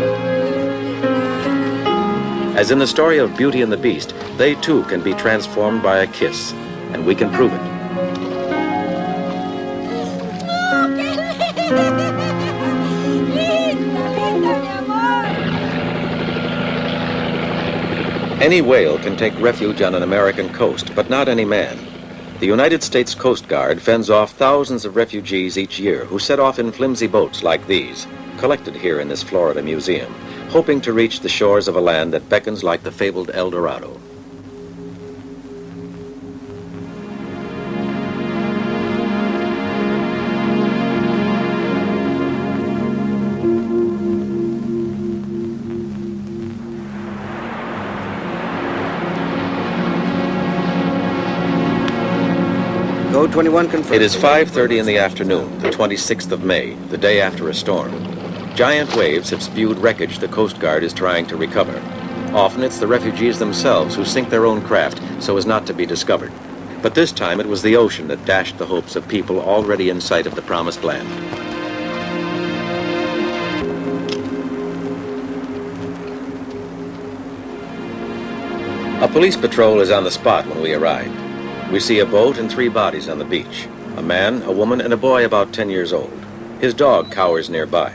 As in the story of Beauty and the Beast, they too can be transformed by a kiss, and we can prove it. Any whale can take refuge on an American coast, but not any man. The United States Coast Guard fends off thousands of refugees each year who set off in flimsy boats like these, collected here in this Florida museum, hoping to reach the shores of a land that beckons like the fabled El Dorado. It is five thirty in the afternoon, the twenty-sixth of May, the day after a storm. Giant waves have spewed wreckage the Coast Guard is trying to recover. Often it's the refugees themselves who sink their own craft so as not to be discovered. But this time it was the ocean that dashed the hopes of people already in sight of the promised land. A police patrol is on the spot when we arrive. We see a boat and three bodies on the beach. A man, a woman, and a boy about ten years old. His dog cowers nearby.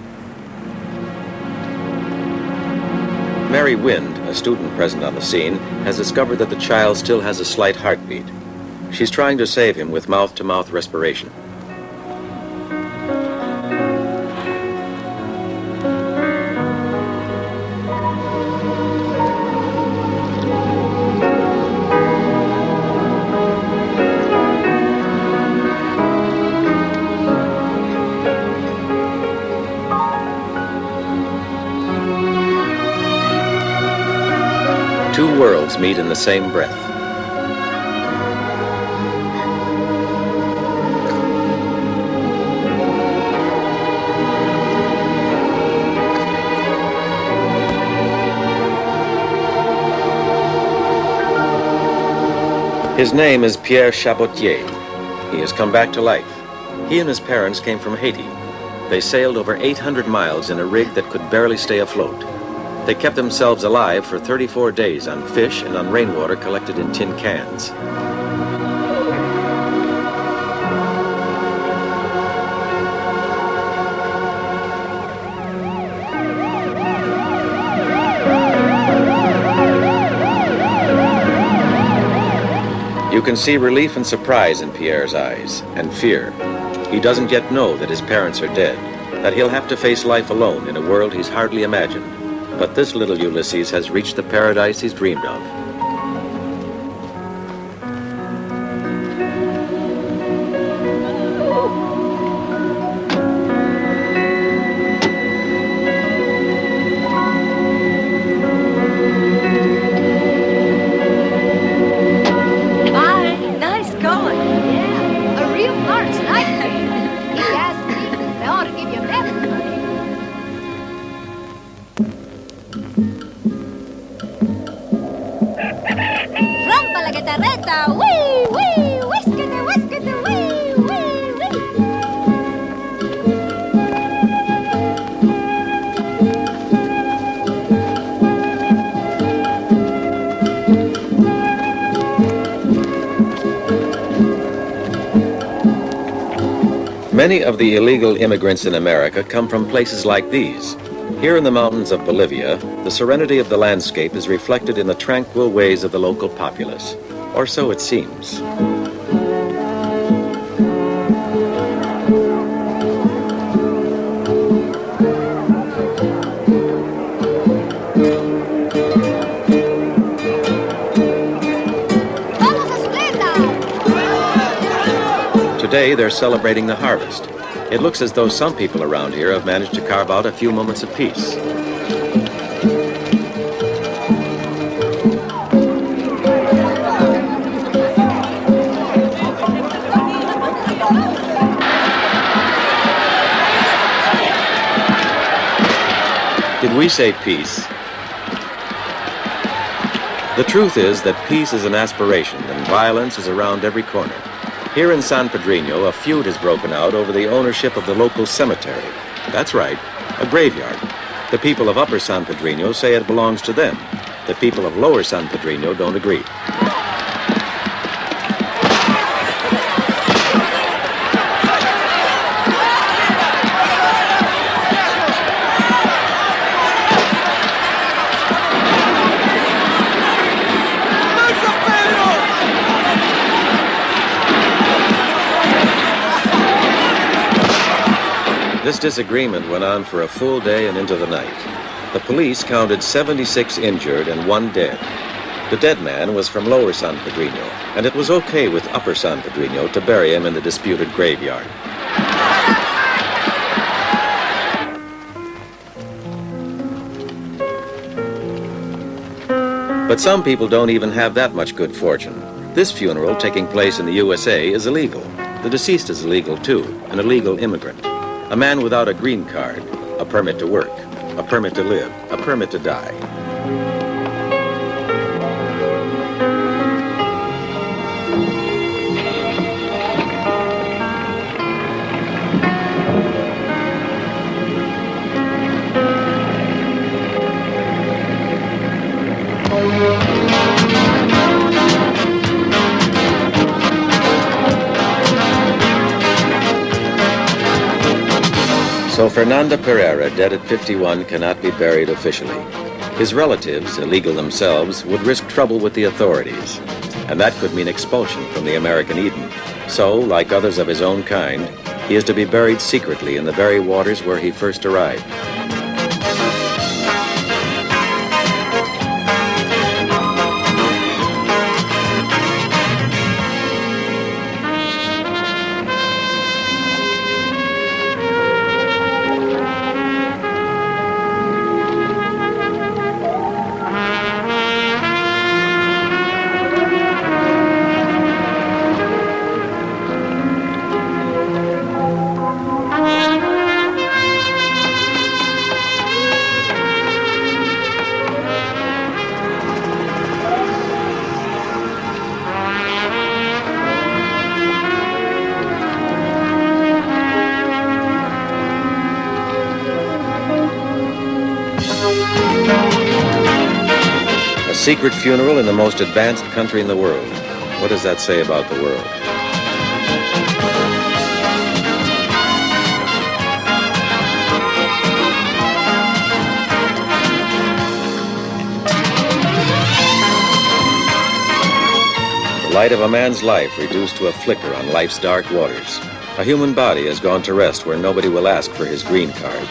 Mary Wind, a student present on the scene, has discovered that the child still has a slight heartbeat. She's trying to save him with mouth-to-mouth respiration. meet in the same breath. His name is Pierre Chabotier. He has come back to life. He and his parents came from Haiti. They sailed over eight hundred miles in a rig that could barely stay afloat. They kept themselves alive for thirty-four days on fish and on rainwater collected in tin cans. You can see relief and surprise in Pierre's eyes, and fear. He doesn't yet know that his parents are dead, that he'll have to face life alone in a world he's hardly imagined. But this little Ulysses has reached the paradise he's dreamed of. Many of the illegal immigrants in America come from places like these. Here in the mountains of Bolivia, the serenity of the landscape is reflected in the tranquil ways of the local populace, or so it seems. Today, they're celebrating the harvest. It looks as though some people around here have managed to carve out a few moments of peace. Did we say peace? The truth is that peace is an aspiration and violence is around every corner. Here in San Pedrinho, a feud has broken out over the ownership of the local cemetery. That's right, a graveyard. The people of Upper San Pedrinho say it belongs to them. The people of Lower San Pedrinho don't agree. This disagreement went on for a full day and into the night. The police counted seventy-six injured and one dead. The dead man was from Lower San Pedrinho, and it was okay with Upper San Pedrinho to bury him in the disputed graveyard. But some people don't even have that much good fortune. This funeral, taking place in the U S A, is illegal. The deceased is illegal too, an illegal immigrant. A man without a green card, a permit to work, a permit to live, a permit to die. So Fernando Pereira, dead at fifty-one, cannot be buried officially. His relatives, illegal themselves, would risk trouble with the authorities, and that could mean expulsion from the American Eden. So, like others of his own kind, he is to be buried secretly in the very waters where he first arrived. secret funeral in the most advanced country in the world. What does that say about the world? The light of a man's life reduced to a flicker on life's dark waters. A human body has gone to rest where nobody will ask for his green card.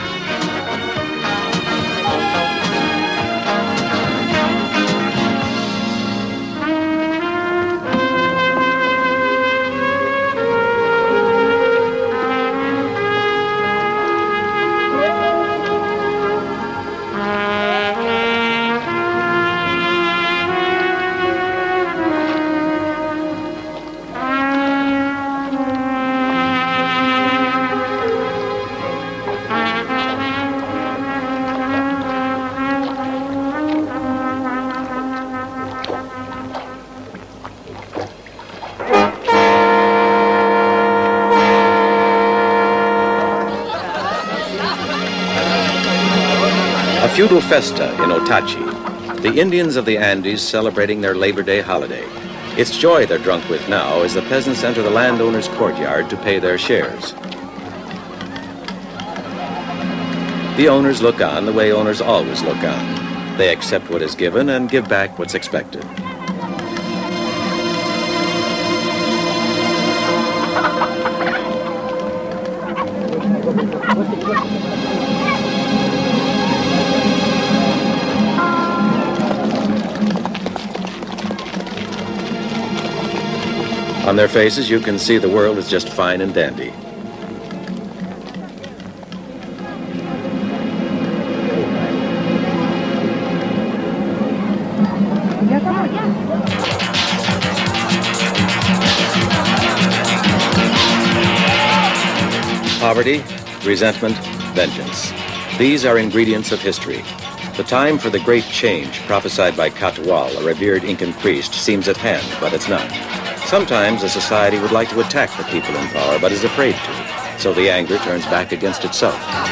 A feudal festa in Otachi. The Indians of the Andes celebrating their Labor Day holiday. It's joy they're drunk with now as the peasants enter the landowner's courtyard to pay their shares. The owners look on the way owners always look on. They accept what is given and give back what's expected. On their faces, you can see the world is just fine and dandy. Poverty, resentment, vengeance. These are ingredients of history. The time for the great change prophesied by Catual, a revered Incan priest, seems at hand, but it's not. Sometimes a society would like to attack the people in power, but is afraid to. So the anger turns back against itself.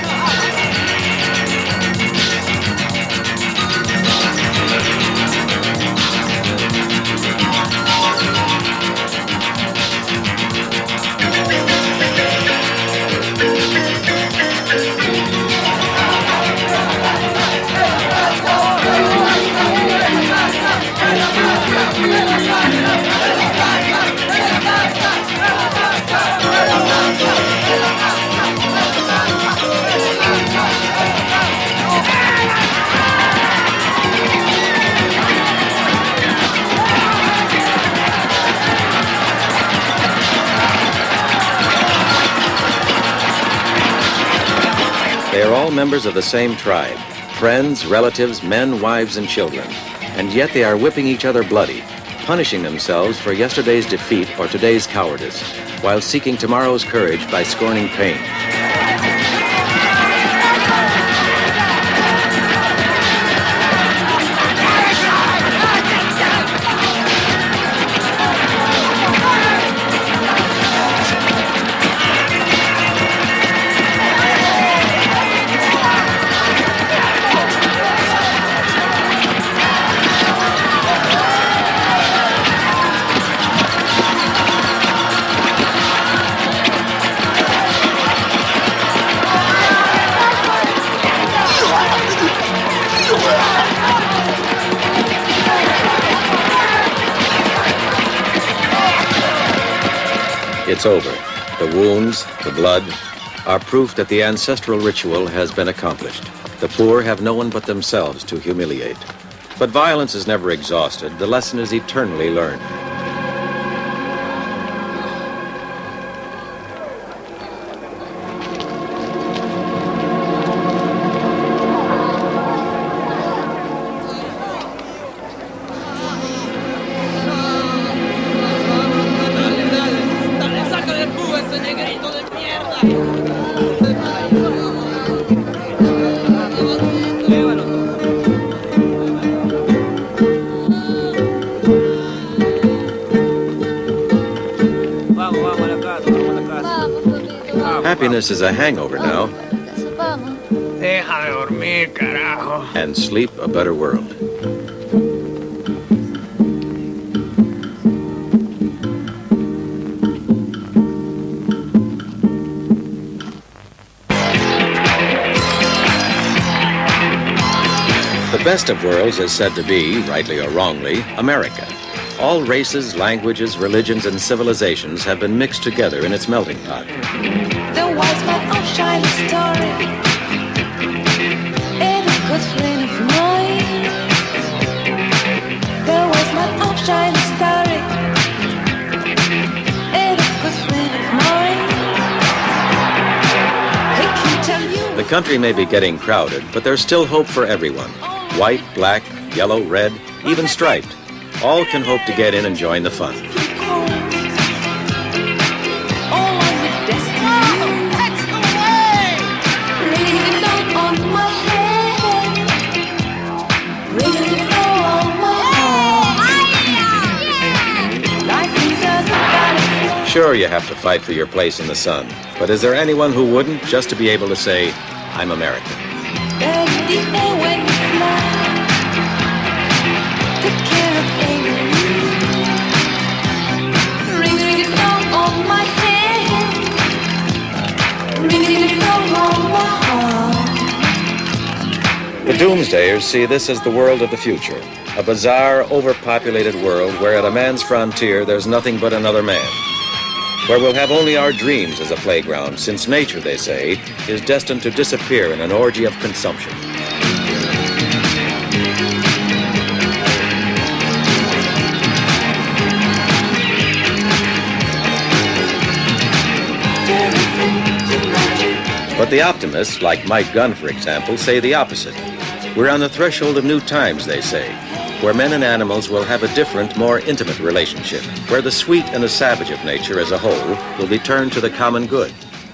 They are all members of the same tribe, friends, relatives, men, wives, and children. And yet they are whipping each other bloody, punishing themselves for yesterday's defeat or today's cowardice, while seeking tomorrow's courage by scorning pain. It's over. The wounds, the blood, are proof that the ancestral ritual has been accomplished. The poor have no one but themselves to humiliate. But violence is never exhausted. The lesson is eternally learned. Happiness is a hangover now. Déjame dormir, carajo. And sleep a better world. best of worlds is said to be, rightly or wrongly, America. All races, languages, religions, and civilizations have been mixed together in its melting pot. The wise man of shiny story, and a good friend of mine. The wise man of shiny story, and a good friend of mine. He can tell you. The country may be getting crowded, but there's still hope for everyone. White, black, yellow, red, even striped. All can hope to get in and join the fun. Sure, you have to fight for your place in the sun, but is there anyone who wouldn't, just to be able to say, I'm American? The doomsdayers see this as the world of the future, a bizarre, overpopulated world where at a man's frontier there's nothing but another man, where we'll have only our dreams as a playground, since nature, they say, is destined to disappear in an orgy of consumption. But the optimists, like Mike Gunn, for example, say the opposite. We're on the threshold of new times, they say, where men and animals will have a different, more intimate relationship, where the sweet and the savage of nature as a whole will be turned to the common good.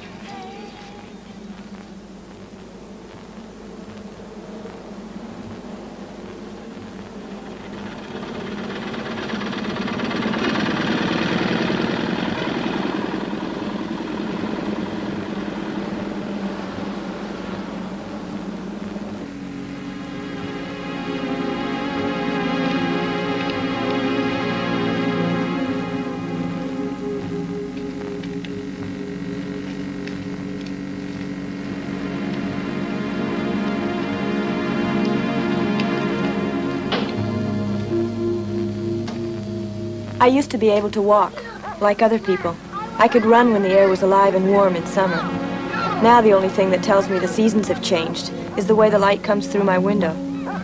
I used to be able to walk, like other people. I could run when the air was alive and warm in summer. Now the only thing that tells me the seasons have changed is the way the light comes through my window.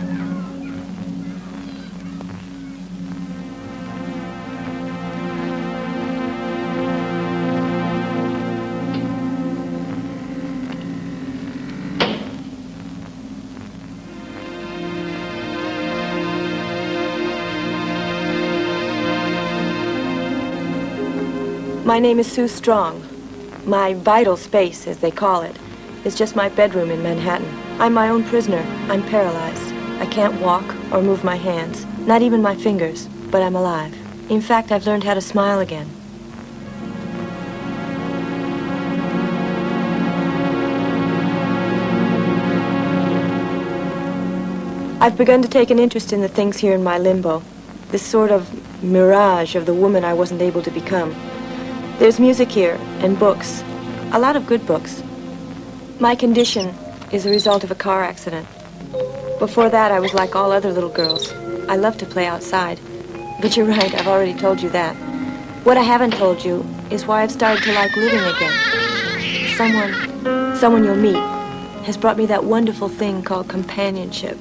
My name is Sue Strong. My vital space, as they call it, is just my bedroom in Manhattan. I'm my own prisoner. I'm paralyzed. I can't walk or move my hands, not even my fingers, but I'm alive. In fact, I've learned how to smile again. I've begun to take an interest in the things here in my limbo, this sort of mirage of the woman I wasn't able to become. There's music here, and books. A lot of good books. My condition is a result of a car accident. Before that, I was like all other little girls. I love to play outside. But you're right, I've already told you that. What I haven't told you is why I've started to like living again. Someone, someone you'll meet, has brought me that wonderful thing called companionship.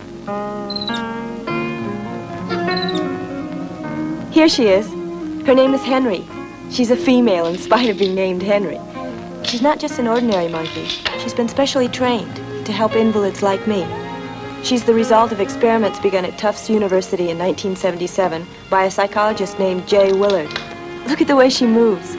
Here she is. Her name is Henry. She's a female in spite of being named Henry. She's not just an ordinary monkey. She's been specially trained to help invalids like me. She's the result of experiments begun at Tufts University in nineteen seventy-seven by a psychologist named Jay Willard. Look at the way she moves.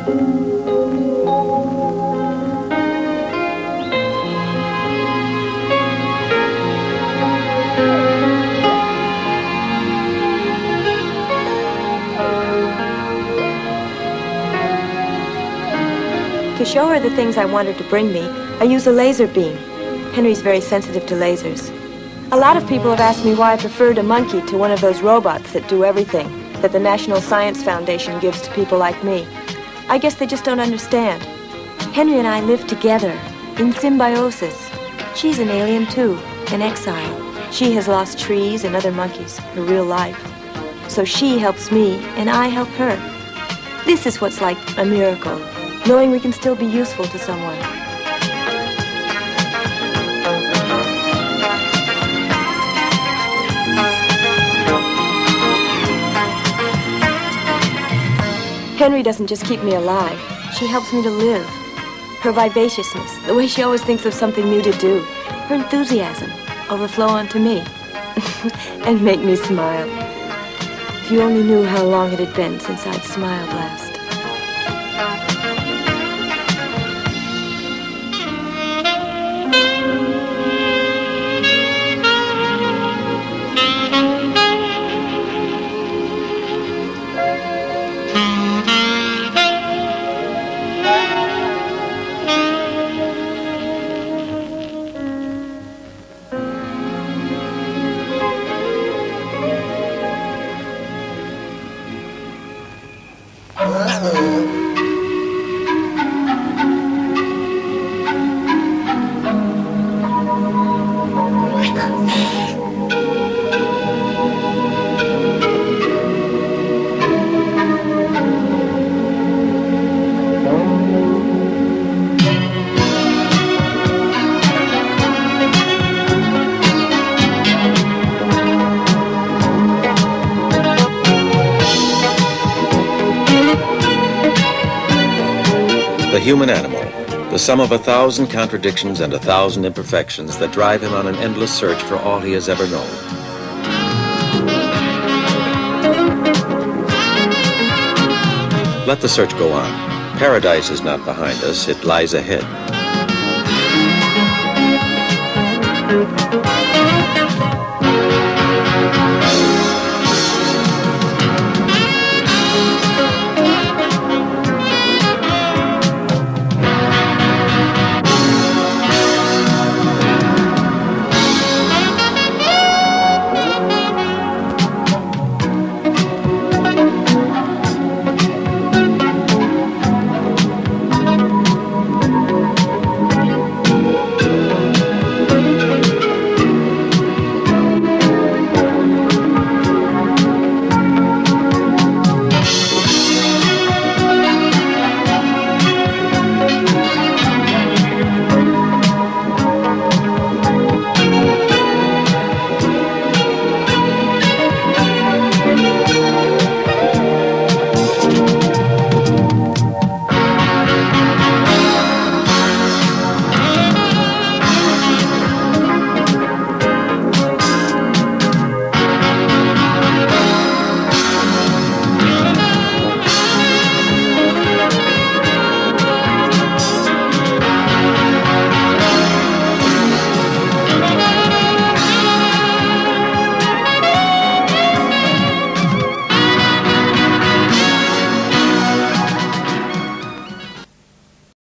To show her the things I want her to bring me, I use a laser beam. Henry's very sensitive to lasers. A lot of people have asked me why I preferred a monkey to one of those robots that do everything that the National Science Foundation gives to people like me. I guess they just don't understand. Henry and I live together, in symbiosis. She's an alien too, in exile. She has lost trees and other monkeys, her real life. So she helps me, and I help her. This is what's like a miracle, knowing we can still be useful to someone. Henry doesn't just keep me alive. She helps me to live. Her vivaciousness, the way she always thinks of something new to do, her enthusiasm, overflow onto me and make me smile. If you only knew how long it had been since I'd smiled last. The human animal, the sum of a thousand contradictions and a thousand imperfections that drive him on an endless search for all he has ever known. Let the search go on. Paradise is not behind us, it lies ahead.